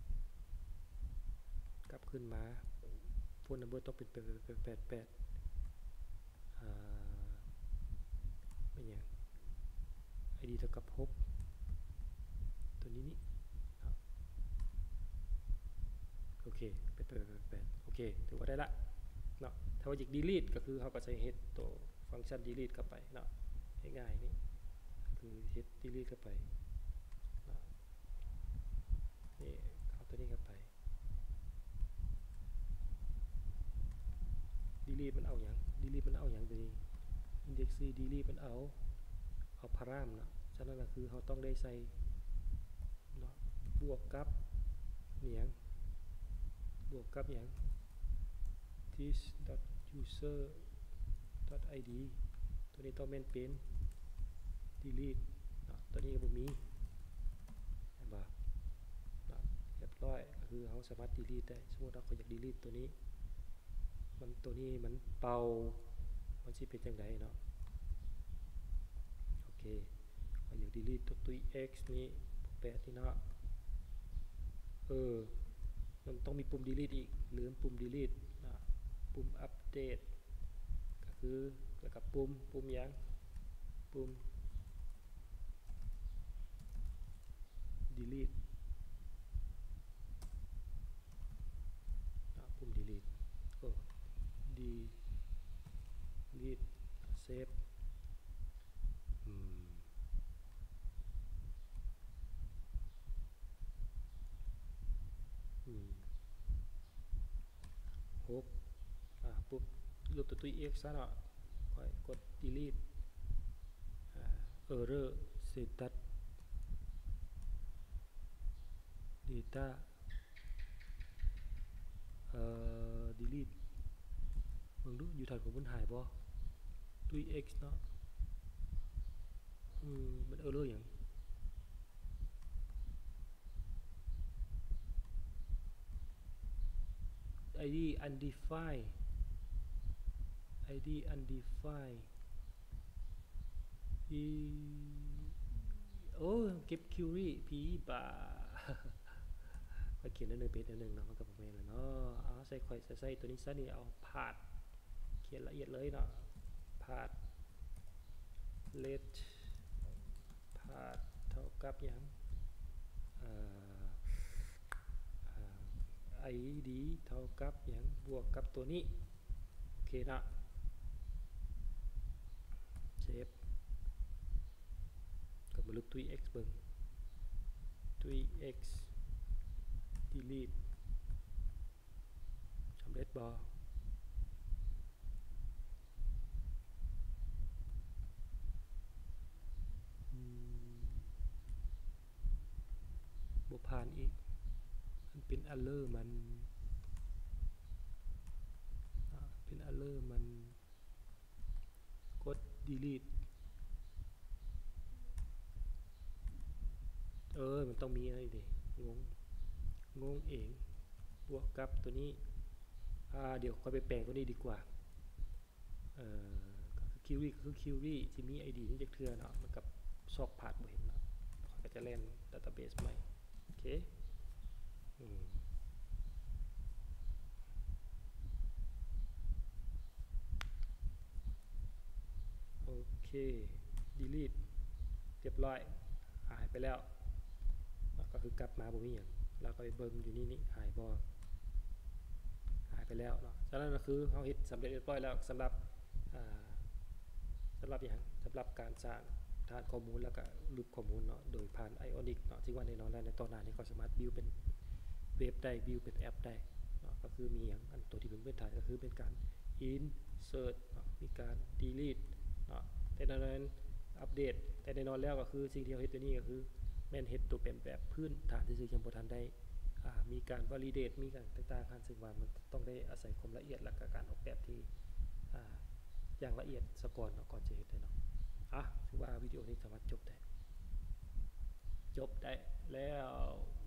กลับขึ้นมาโฟนนัมเบอร์ต้องเป็น8เป็นอย่าง ID เท่ากับ6ตัวนี้นี่โอเค8โอเคถือว่าได้ละเนาะถ้าว่าอยาก delete ก็คือเขาก็ใช้ head ตัวฟังก์ชัน delete เข้าไปเนาะง่ายๆนี่คือ head delete เข้าไปเนาะนี่เอาตัวนี้เข้าไป delete มันเอาอย่าง delete มันเอาอย่างตัวนี้ index c delete มันเอาพารามเนาะฉะนั้นก็คือเขาต้องได้ใส่เนาะบวกกับอย่างบวกกับอย่าง this.user.id ตัวนี้ต้องเป็น delete เนาะตัวนี้ก็บ่มีเห็นป่ะเนาะเรียบร้อยก็คือเขาสามารถ delete ได้สมมติเราอยาก delete ตัวนี้มันเป่ามันสิเป็นจังไดเนาะโอเคเขาอยาก delete ตัวตุ้ย x นี้8นี่เนาะมันต้องมีปุ่ม delete อีกลืมปุ่ม delete นะปุ่ม update ก็คือแล้วกับปุ่มอย่างปุ่ม delete นะปุ่ม delete delete save 6ปุ๊บลบตัวตุ้ย x ซะเนาะค่อยกด delete error status data delete มึงดูอยู่ฐานของมันหายบ่ตุ้ย x เนาะมัน error อย่างID undefined เก็บ query ผีบ่าค่อยเขียน1 page 1เนาะมันก็บ่แม่นแล้วเนาะเอาใส่ตัวนี้ซะนี่เอาพาดเขียนละเอียดเลยเนาะพาด let พาดเท่ากับหยังID เท่ากับอย่างบวกกับตัวนี้โอเคนะเซฟก็มาลบตุ้ย x เบิ่งตุ้ย x delete สำเร็จบ่บ่ผ่านอีกมันเป็น error มันกด delete มันต้องมีอะไรดิงงเองบวกกับตัวนี้เดี๋ยวค่อยไปแปลงตัวนี้ดีกว่าก็คือ query ที่มี ID นี่จะเคลื่อนเนาะมันกับซอกผ่านบ่เห็นเนาะก็จะเล่น database ใหม่โอเคโอเค delete เรียบร้อยหายไปแล้วก็คือกลับมาบ่มีหยังแล้วก็ไปเบิ่งอยู่นี่หายบ่หายไปแล้วเนาะฉะนั้นก็คือเฮาเฮ็ดสำเร็จเรียบร้อยแล้วสำหรับอย่างสำหรับการสร้างฐานข้อมูลแล้วก็รูปข้อมูลเนาะโดยผ่าน Ionic เนาะที่ว่าแน่นอนแล้วในตอนหน้านี้ก็สามารถ build เป็นเว็บได้ build เป็นแอปได้เนาะก็คือมีอย่างอันตัวที่เป็นพื้นฐานก็คือเป็นการ insert เนาะมีการ delete เนาะแต่นั้นอัปเดตแต่แน่นอนแล้วก็คือสิ่งที่เราเฮ็ดตัวนี้ก็คือแม่นเฮ็ดตัวเป็นแบบพื้นฐานที่ยังบ่ทันได้มีการ validate มีการต่างๆกันซึ่งว่ามันต้องได้อาศัยความละเอียดและก็การออกแบบที่อย่างละเอียดซะก่อนเนาะก่อนจะเฮ็ดได้เนาะถือว่าวิดีโอนี้สามารถจบได้แล้ว